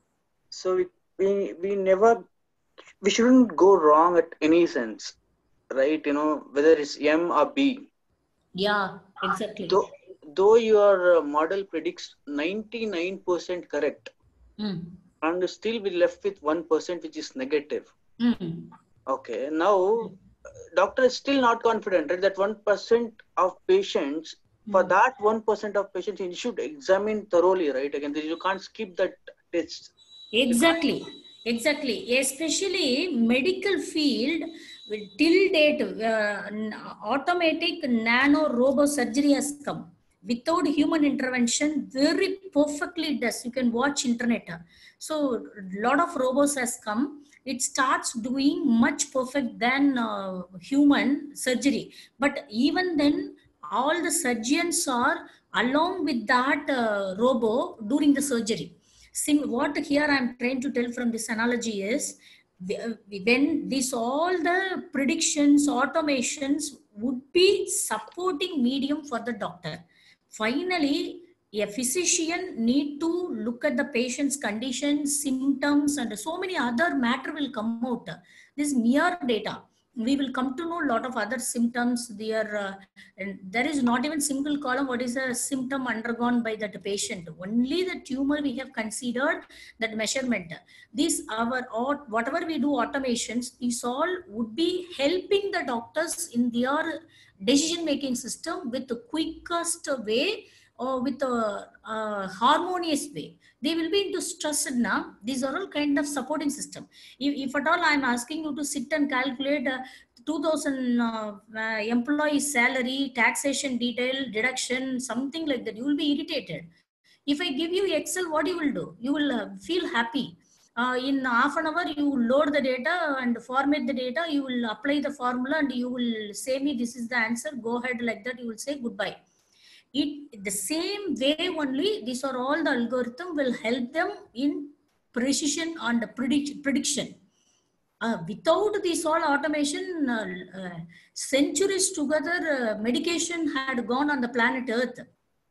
So we, we we never, we shouldn't go wrong at any sense, right? You know, whether it's M or B. Yeah, exactly. Though, though your uh, model predicts ninety-nine percent correct, Mm. and still we left with one percent which is negative. Mm. Okay, now doctor is still not confident, right? That one percent of patients, for Mm. that one percent of patients, you should examine thoroughly, right? Again, you can't skip that test. Exactly, exactly. Especially medical field, with till date, uh, n- automatic nano robo surgery has come without human intervention. Very perfectly does. You can watch internet. So lot of robots has come. It starts doing much perfect than uh, human surgery. But even then, all the surgeons are along with that uh, robo during the surgery. Sim, what here I'm trying to tell from this analogy is, when this all the predictions, automations would be supporting medium for the doctor. Finally, a physician need to look at the patient's condition, symptoms, and so many other matter will come out. This mere data. We will come to know a lot of other symptoms. There, uh, and there is not even single column. What is a symptom undergone by that patient? Only the tumor we have considered that measurement. These our or whatever we do automations, these all would be helping the doctors in their decision making system with the quickest way or with a, a harmonious way. They will be into stressed now. These are all kind of supporting system. If, if at all I'm asking you to sit and calculate uh, two thousand uh, uh, employee salary, taxation detail, deduction, something like that, you will be irritated. If I give you Excel, what you will do? You will uh, feel happy. Uh, in half an hour, you load the data and format the data. You will apply the formula and you will say me, this is the answer. Go ahead like that. You will say goodbye. It the same way only. These are all the algorithm will help them in precision and predict, prediction. Uh, without this all automation, uh, uh, centuries together, uh, medication had gone on the planet Earth.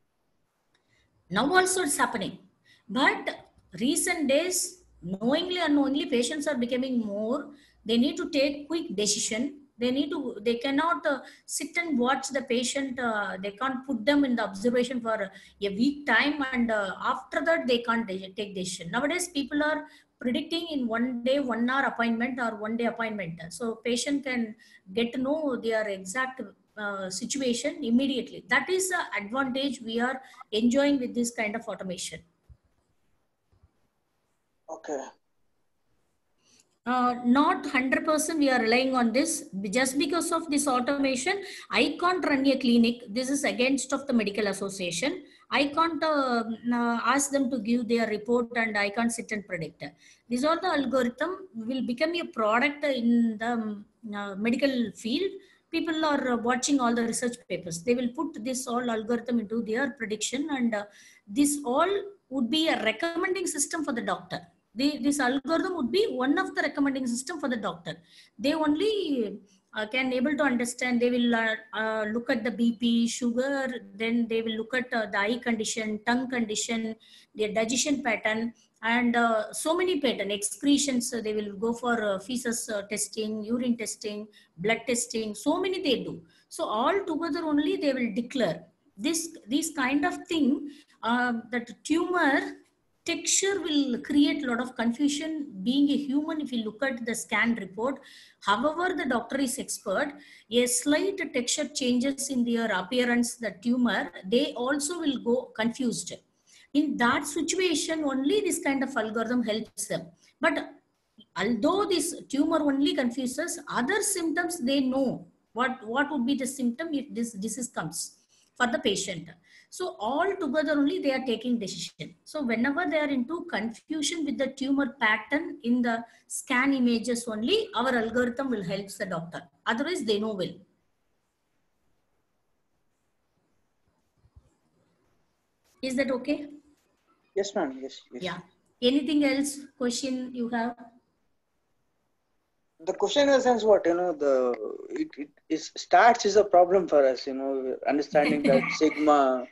Now also it's happening. But recent days, knowingly or unknowingly, patients are becoming more. They need to take quick decision. They need to, they cannot uh, sit and watch the patient. Uh, they can't put them in the observation for a week time. And uh, after that, they can't de- take decision. Nowadays, people are predicting in one day, one hour appointment or one day appointment. So patient can get to know their exact uh, situation immediately. That is the advantage we are enjoying with this kind of automation. Okay. Uh, not one hundred percent we are relying on this. Just because of this automation, I can't run a clinic. This is against of the medical association. I can't uh, uh, ask them to give their report and I can't sit and predict. These are the algorithm will become a product in the uh, medical field. People are watching all the research papers. They will put this all algorithm into their prediction, and uh, this all would be a recommending system for the doctor. They, this algorithm would be one of the recommending system for the doctor. They only uh, can able to understand. They will uh, uh, look at the B P, sugar, then they will look at uh, the eye condition, tongue condition, their digestion pattern, and uh, so many pattern excretions. Uh, they will go for uh, feces uh, testing, urine testing, blood testing. So many they do. So all together only they will declare this. This kind of thing, uh, that tumor texture will create a lot of confusion. Being a human, if you look at the scan report, however the doctor is expert, a slight texture changes in their appearance, the tumor, they also will go confused. In that situation only this kind of algorithm helps them. But although this tumor only confuses, other symptoms they know what what would be the symptom if this disease comes for the patient. So all together only they are taking decision. So whenever they are into confusion with the tumor pattern in the scan images only, our algorithm will help the doctor. Otherwise they know well. Is that okay? Yes, ma'am. Yes, yes. Yeah. Anything else question you have? The question in the sense what, you know, the it, it is stats is a problem for us, you know, understanding that sigma.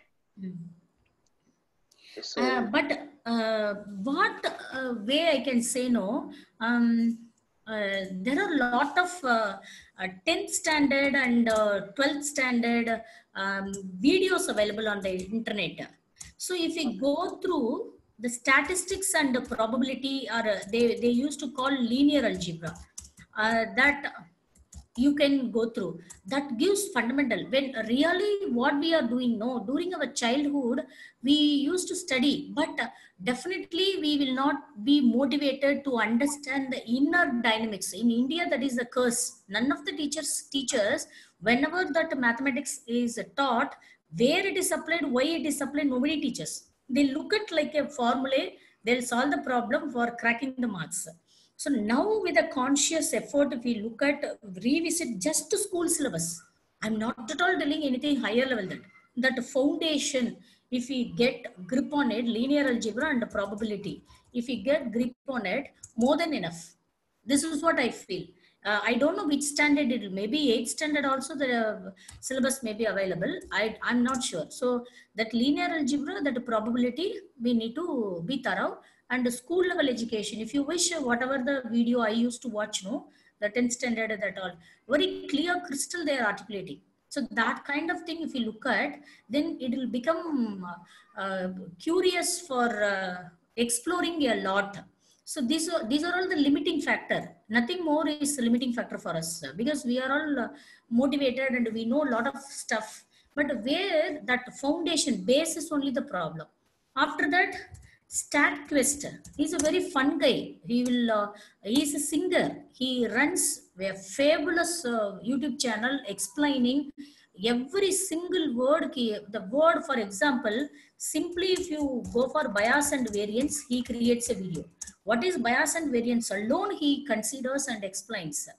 So Uh, but uh, what uh, way I can say no, um, uh, there are a lot of uh, uh, tenth standard and uh, twelfth standard um, videos available on the internet. So if we go through the statistics and the probability, or uh, they, they used to call linear algebra, uh, that you can go through, that gives fundamental. When really what we are doing, no, during our childhood we used to study, but definitely we will not be motivated to understand the inner dynamics. In India, that is the curse. None of the teachers teachers whenever that mathematics is taught, where it is applied, why it is applied, nobody teaches. They look at like a formula, they'll solve the problem for cracking the marks. So now with a conscious effort, if we look at, revisit just to school syllabus, I'm not at all telling anything higher level that, that foundation, if we get grip on it, linear algebra and probability, if we get grip on it, more than enough. This is what I feel. Uh, I don't know which standard it will, maybe eighth standard also the uh, syllabus may be available. I, I'm not sure. So that linear algebra, that probability, we need to be thorough. And school level education, if you wish, whatever the video I used to watch, no, the tenth standard, that all, very clear crystal they are articulating. So that kind of thing, if you look at, then it will become uh, uh, curious for uh, exploring a lot. So these are, these are all the limiting factor. Nothing more is the limiting factor for us, because we are all uh, motivated and we know a lot of stuff. But where that foundation base is only the problem. After that, StatQuest, he's a very fun guy. He will, uh, he's a singer. He runs a fabulous uh, YouTube channel explaining every single word. The word, for example, simply if you go for bias and variance, he creates a video. What is bias and variance alone, he considers and explains.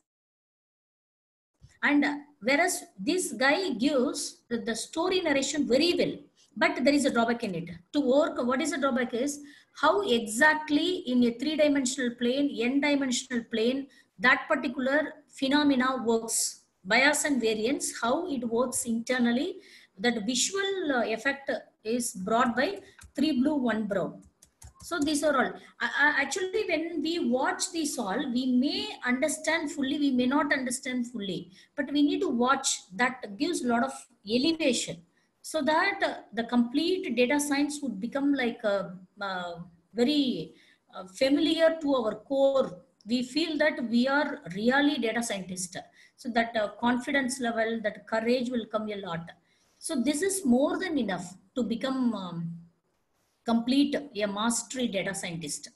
And whereas this guy gives the, the story narration very well, but there is a drawback in it. To work, what is the drawback is how exactly in a three-dimensional plane, n-dimensional plane, that particular phenomena works. Bias and variance, how it works internally, that visual uh, effect is brought by three blue, one brown. So these are all. Uh, actually, when we watch these all, we may understand fully, we may not understand fully, but we need to watch. That gives a lot of elevation, so that uh, the complete data science would become like a, uh, very uh, familiar to our core. We feel that we are really data scientists. So that uh, confidence level, that courage will come a lot. So this is more than enough to become um, complete a mastery data scientist.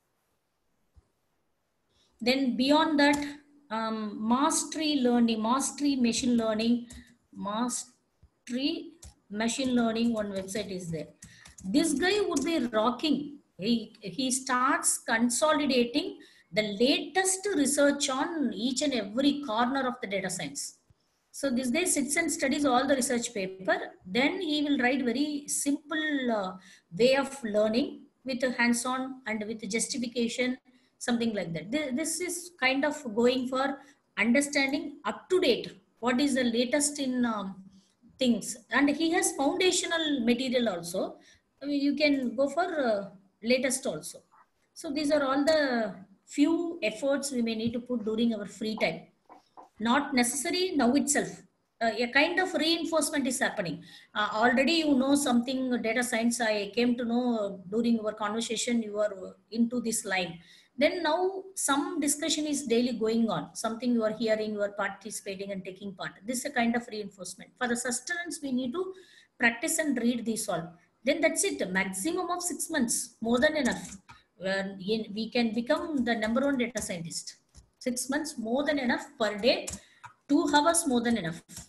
Then beyond that, um, mastery learning, mastery machine learning, mastery machine learning, one website is there. This guy would be rocking. He, he starts consolidating the latest research on each and every corner of the data science. So this guy sits and studies all the research paper. Then he will write very simple uh, way of learning with a hands-on and with justification, something like that. This is kind of going for understanding up to date. What is the latest in um, things? And he has foundational material also. I mean, you can go for uh, latest also. So these are all the few efforts we may need to put during our free time. Not necessary now itself. Uh, a kind of reinforcement is happening. Uh, already you know something data science. I came to know during our conversation you are into this line. Then now some discussion is daily going on. Something you are hearing, you are participating and taking part. This is a kind of reinforcement. For the sustenance, we need to practice and read this all. Then that's it. A maximum of six months, more than enough. When we can become the number one data scientist. Six months more than enough per day, two hours more than enough.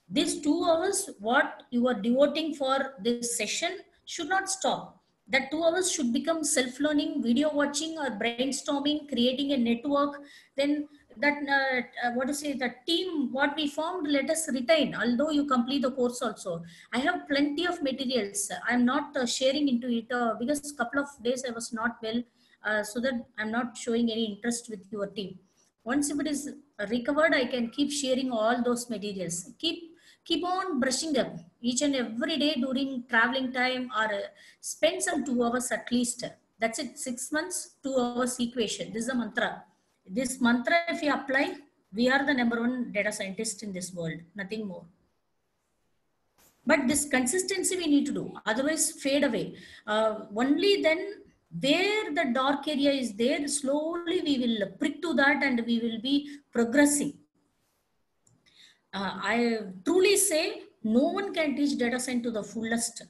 These two hours, what you are devoting for this session should not stop. That two hours should become self-learning, video watching or brainstorming, creating a network. Then that, uh, uh, what to say, the team, what we formed, let us retain, although you complete the course also. I have plenty of materials. I'm not uh, sharing into it uh, because a couple of days I was not well, uh, so that I'm not showing any interest with your team. Once if it is recovered, I can keep sharing all those materials. Keep keep on brushing up each and every day during traveling time, or uh, spend some two hours at least. That's it. Six months, two hours equation. This is a mantra. This mantra, if you apply, we are the number one data scientist in this world. Nothing more. But this consistency we need to do. Otherwise, fade away. Uh, only then, where the dark area is there, slowly we will prick to that and we will be progressing. Uh, I truly say no one can teach data science to the fullest.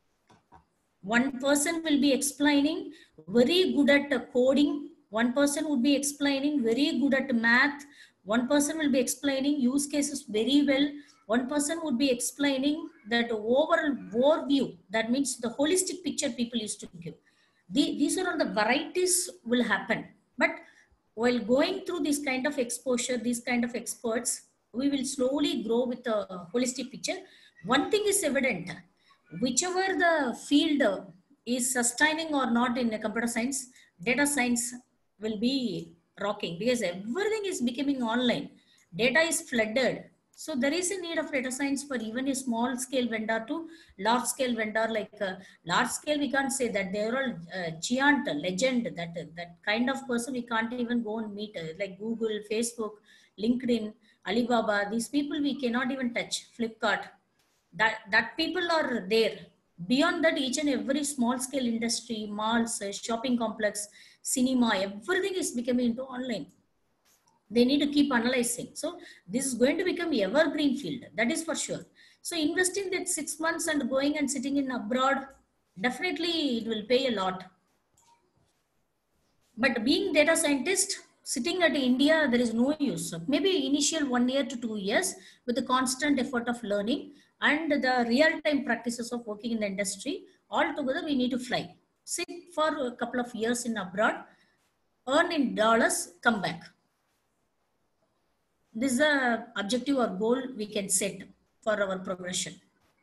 One person will be explaining very good at coding. One person would be explaining very good at math. One person will be explaining use cases very well. One person would be explaining that overall overview. That means the holistic picture people used to give. The, these are all the varieties will happen. But while going through this kind of exposure, these kind of experts, we will slowly grow with a holistic picture. One thing is evident. Whichever the field is sustaining or not in computer science, data science will be rocking because everything is becoming online. Data is flooded. So there is a need of data science for even a small scale vendor to large scale vendor. Like uh, large scale, we can't say that they're all uh, giant, legend, that, that kind of person we can't even go and meet, uh, like Google, Facebook, LinkedIn, Alibaba. These people we cannot even touch, Flipkart. That, that people are there. Beyond that, each and every small scale industry, malls, shopping complex, cinema, everything is becoming into online. They need to keep analyzing. So this is going to become evergreen field. That is for sure. So investing that six months and going and sitting in abroad, definitely it will pay a lot. But being data scientist, sitting at India, there is no use. Maybe initial one year to two years with the constant effort of learning and the real-time practices of working in the industry. All together, we need to fly. Sit for a couple of years in abroad, earn in dollars, come back. This is the objective or goal we can set for our progression.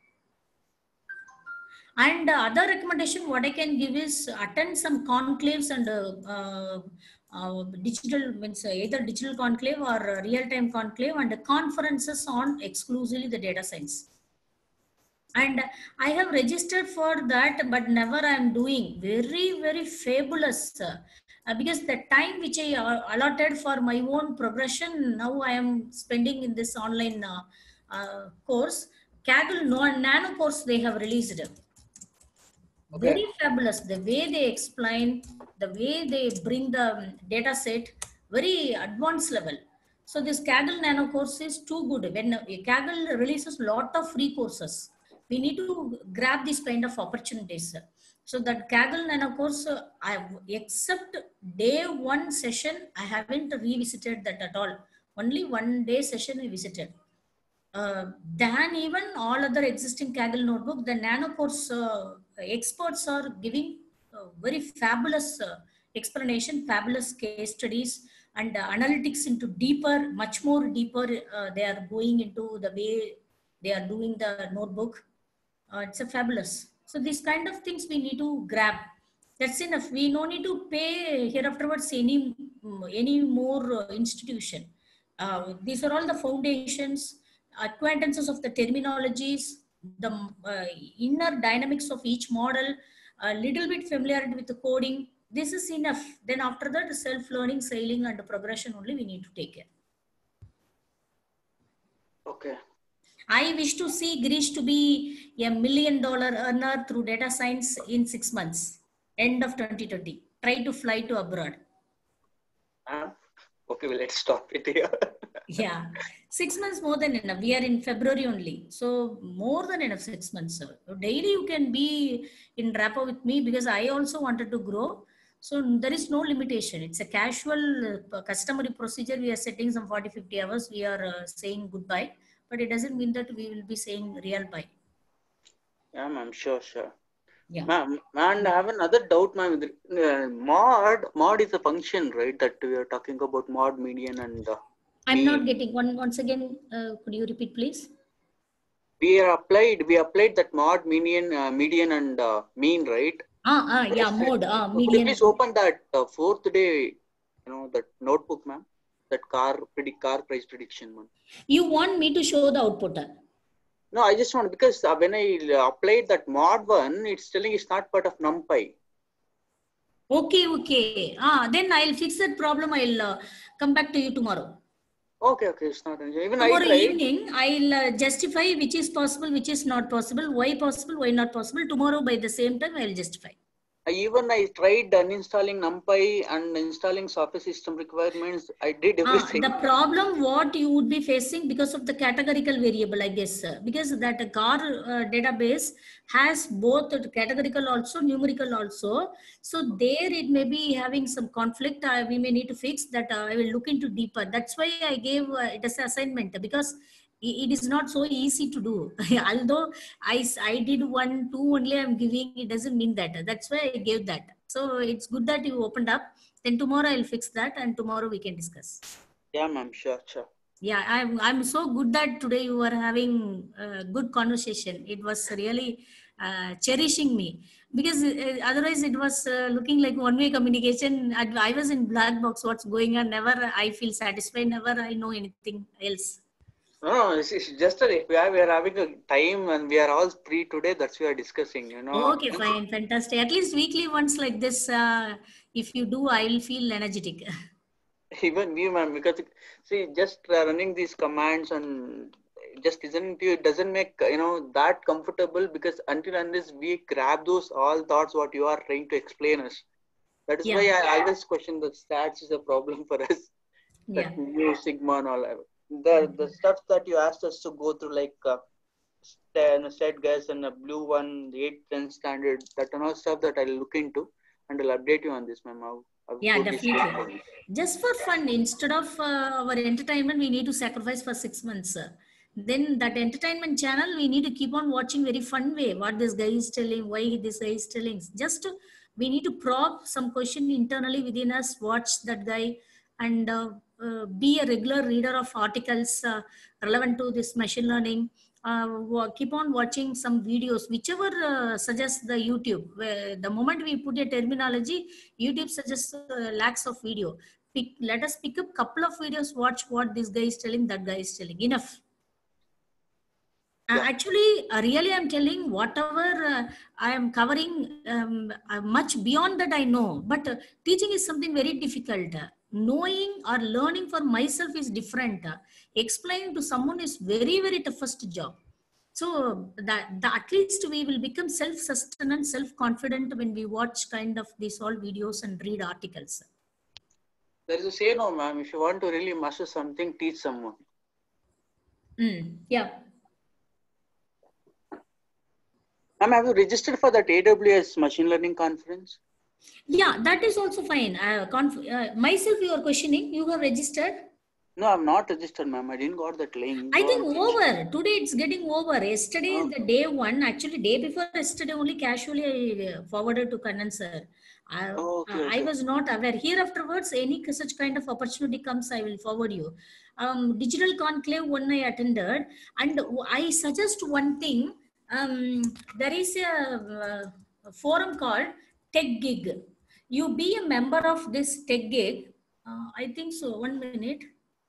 And uh, other recommendation, what I can give is attend some conclaves and uh, uh, uh, digital, means either digital conclave or real-time conclave, and conferences on exclusively the data science. And I have registered for that, but never I am doing. Very, very fabulous. Uh, because the time which I uh, allotted for my own progression, now I am spending in this online uh, uh, course. Kaggle Nano course they have released. Okay. Very fabulous. The way they explain, the way they bring the data set, very advanced level. So this Kaggle Nano course is too good. When Kaggle releases a lot of free courses, we need to grab this kind of opportunities. So that Kaggle Nano course, I except day one session, I haven't revisited that at all. Only one day session I visited. Uh, than even all other existing Kaggle notebook, the Nano course uh, experts are giving uh, very fabulous uh, explanation, fabulous case studies, and uh, analytics into deeper, much more deeper. Uh, they are going into the way they are doing the notebook. Uh, it's a fabulous. So these kind of things we need to grab. That's enough. We no need to pay here afterwards any any more uh, institution. Uh, these are all the foundations, acquaintances of the terminologies, the uh, inner dynamics of each model, a little bit familiarity with the coding. This is enough. Then after that, self-learning, sailing, and progression only we need to take care. Okay. I wish to see Girish to be a million dollar earner through data science in six months, end of twenty twenty. Try to fly to abroad. Uh, okay, well, let's stop it here. Yeah, six months more than enough. We are in February only. So more than enough six months. Sir. Daily you can be in rapport with me because I also wanted to grow. So there is no limitation. It's a casual uh, customary procedure. We are setting some forty, fifty hours. We are uh, saying goodbye. but it doesn't mean that we will be saying real pi. Yeah, ma'am. Sure, sure. Yeah. Ma'am, and I have another doubt, ma'am. Uh, mod, mod is a function, right? That we are talking about mod, median, and uh, I'm mean. not getting one once again. Uh, could you repeat, please? We are applied. We applied that mod, median, uh, median, and uh, mean, right? Ah, ah, yeah, mode, ah, Could you median. please open that uh, fourth day, you know, that notebook, ma'am? That car predict car price prediction one. You want me to show the output? No, I just want, because uh, when I uh, applied that mod one, it's telling it's not part of NumPy. Okay, okay. Ah, then I'll fix that problem. I'll uh, come back to you tomorrow. Okay, okay, it's not even Tomorrow I tried. evening, I'll uh, justify which is possible, which is not possible, why possible, why not possible. Tomorrow by the same time, I'll justify. I even I tried uninstalling NumPy and installing software system requirements. I did everything. Ah, the problem what you would be facing because of the categorical variable, I guess, uh, because that uh, C A R uh, database has both categorical also, numerical also. So there it may be having some conflict. Uh, we may need to fix that. Uh, I will look into deeper. That's why I gave uh, it as an assignment, because it is not so easy to do. Although I, I did one, two only I'm giving, it doesn't mean that. That's why I gave that. So it's good that you opened up. Then tomorrow I'll fix that and tomorrow we can discuss. Yeah, ma'am. Sure, sure. Yeah, I'm, I'm so good that today you were having a good conversation. It was really uh, cherishing me, because uh, otherwise it was uh, looking like one-way communication. I, I was in black box, what's going on. Never I feel satisfied. Never I know anything else. No, no, it's, it's just that we are, we are having a time and we are all free today. That's what we are discussing, you know. Okay, fine, fantastic. At least weekly once like this, uh, if you do, I will feel energetic. Even me, ma'am, because see, just uh, running these commands and just isn't it doesn't make, you know, that comfortable, because until unless we grab those all thoughts what you are trying to explain us. That is Yeah. why I always question the stats is a problem for us. Yeah. That new sigma and all. The the stuff that you asked us to go through, like uh, st- state gas and a blue one, the eight ten standard, that and all stuff that I'll look into, and I'll update you on this, ma'am. I'll, I'll Yeah, put this definitely. Just for fun, instead of uh, our entertainment, we need to sacrifice for six months. uh. Then that entertainment channel, we need to keep on watching very fun way. What this guy is telling, why this guy is telling. Just to, we need to probe some question internally within us, watch that guy, and uh, uh, be a regular reader of articles uh, relevant to this machine learning. Uh, wa- keep on watching some videos, whichever uh, suggests the YouTube. Where the moment we put a terminology, YouTube suggests uh, lakhs of video. Pick, let us pick up couple of videos, watch what this guy is telling, that guy is telling. Enough. Uh, Yeah. actually, uh, really, I'm telling whatever uh, I am covering, um, uh, much beyond that I know. But uh, teaching is something very difficult. Uh, knowing or learning for myself is different. Uh, explaining to someone is very, very toughest job. So that, that at least we will become self-sustained, self-confident when we watch kind of these all videos and read articles. There is a say no, ma'am. If you want to really master something, teach someone. Mm, yeah. Ma'am, have you registered for that A W S machine learning conference? Yeah, that is also fine. Uh, conf- uh, myself, you are questioning. You have registered. No, I'm not registered, ma'am. I didn't got that link. I So think I'm over. Today it's getting over. Yesterday, Oh. the day one, actually day before yesterday only casually I uh, forwarded to Kannan sir. I, Oh, okay, I okay. was not aware. Here afterwards, any such kind of opportunity comes, I will forward you. Um, digital conclave one I attended, and I suggest one thing. Um, there is a, uh, a forum called TechGig. You be a member of this TechGig. Uh, I think so. One minute.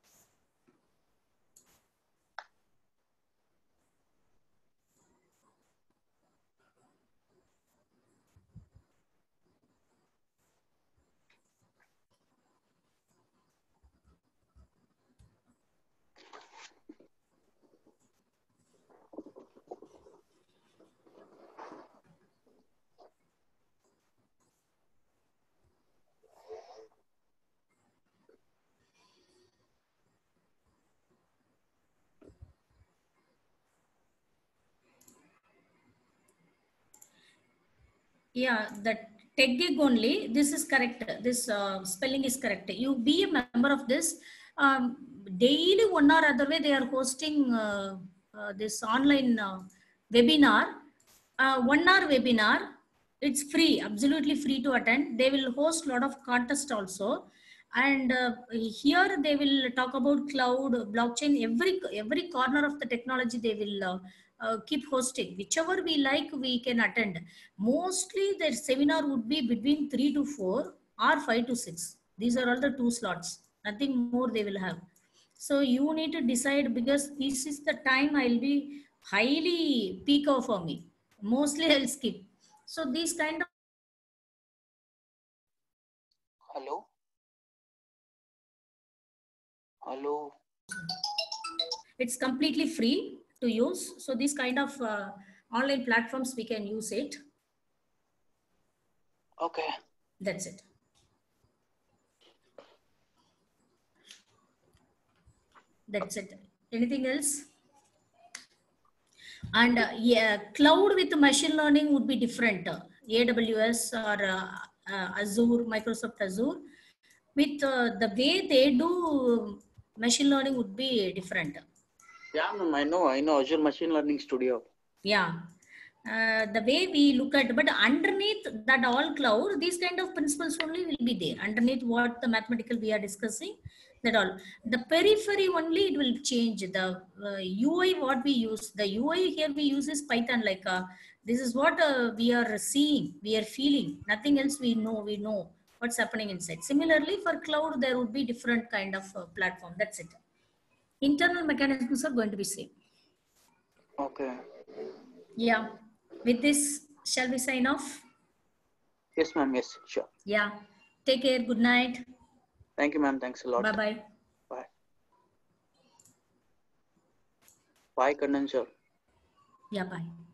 Yeah, that TechGig only. This is correct. This uh, spelling is correct. You be a member of this. um, daily one or other way they are hosting uh, uh, this online uh, webinar, uh, one hour webinar. It's free, absolutely free to attend. They will host a lot of contest also, and uh, here they will talk about cloud, blockchain, every every corner of the technology they will uh, uh, keep hosting. Whichever we like we can attend. Mostly their seminar would be between three to four or five to six. These are all the two slots, nothing more they will have. So you need to decide, because this is the time I'll be highly peak of for me. Mostly I'll skip. So these kind of, Hello? Hello? it's completely free to use. So these kind of uh, online platforms we can use it. Okay. That's it. That's it. Anything else? And uh, yeah, cloud with machine learning would be different. Uh, A W S or uh, uh, Azure, Microsoft Azure, with uh, the way they do machine learning would be different. Yeah, ma'am, I know. I know Azure Machine Learning Studio. Yeah. Uh, the way we look at, but underneath that all cloud, these kind of principles only will be there. Underneath what the mathematical we are discussing, that all. The periphery only it will change. The uh, U I what we use, the U I here we use is Python. Like uh, this is what uh, we are seeing, we are feeling. Nothing else we know. We know what's happening inside. Similarly, for cloud, there would be different kind of uh, platform. That's it. Internal mechanisms are going to be same. Okay. Yeah. With this, shall we sign off? Yes, ma'am. Yes, sure. Yeah. Take care. Good night. Thank you, ma'am. Thanks a lot. Bye-bye. Bye. Bye, Kannan sir. Yeah, bye.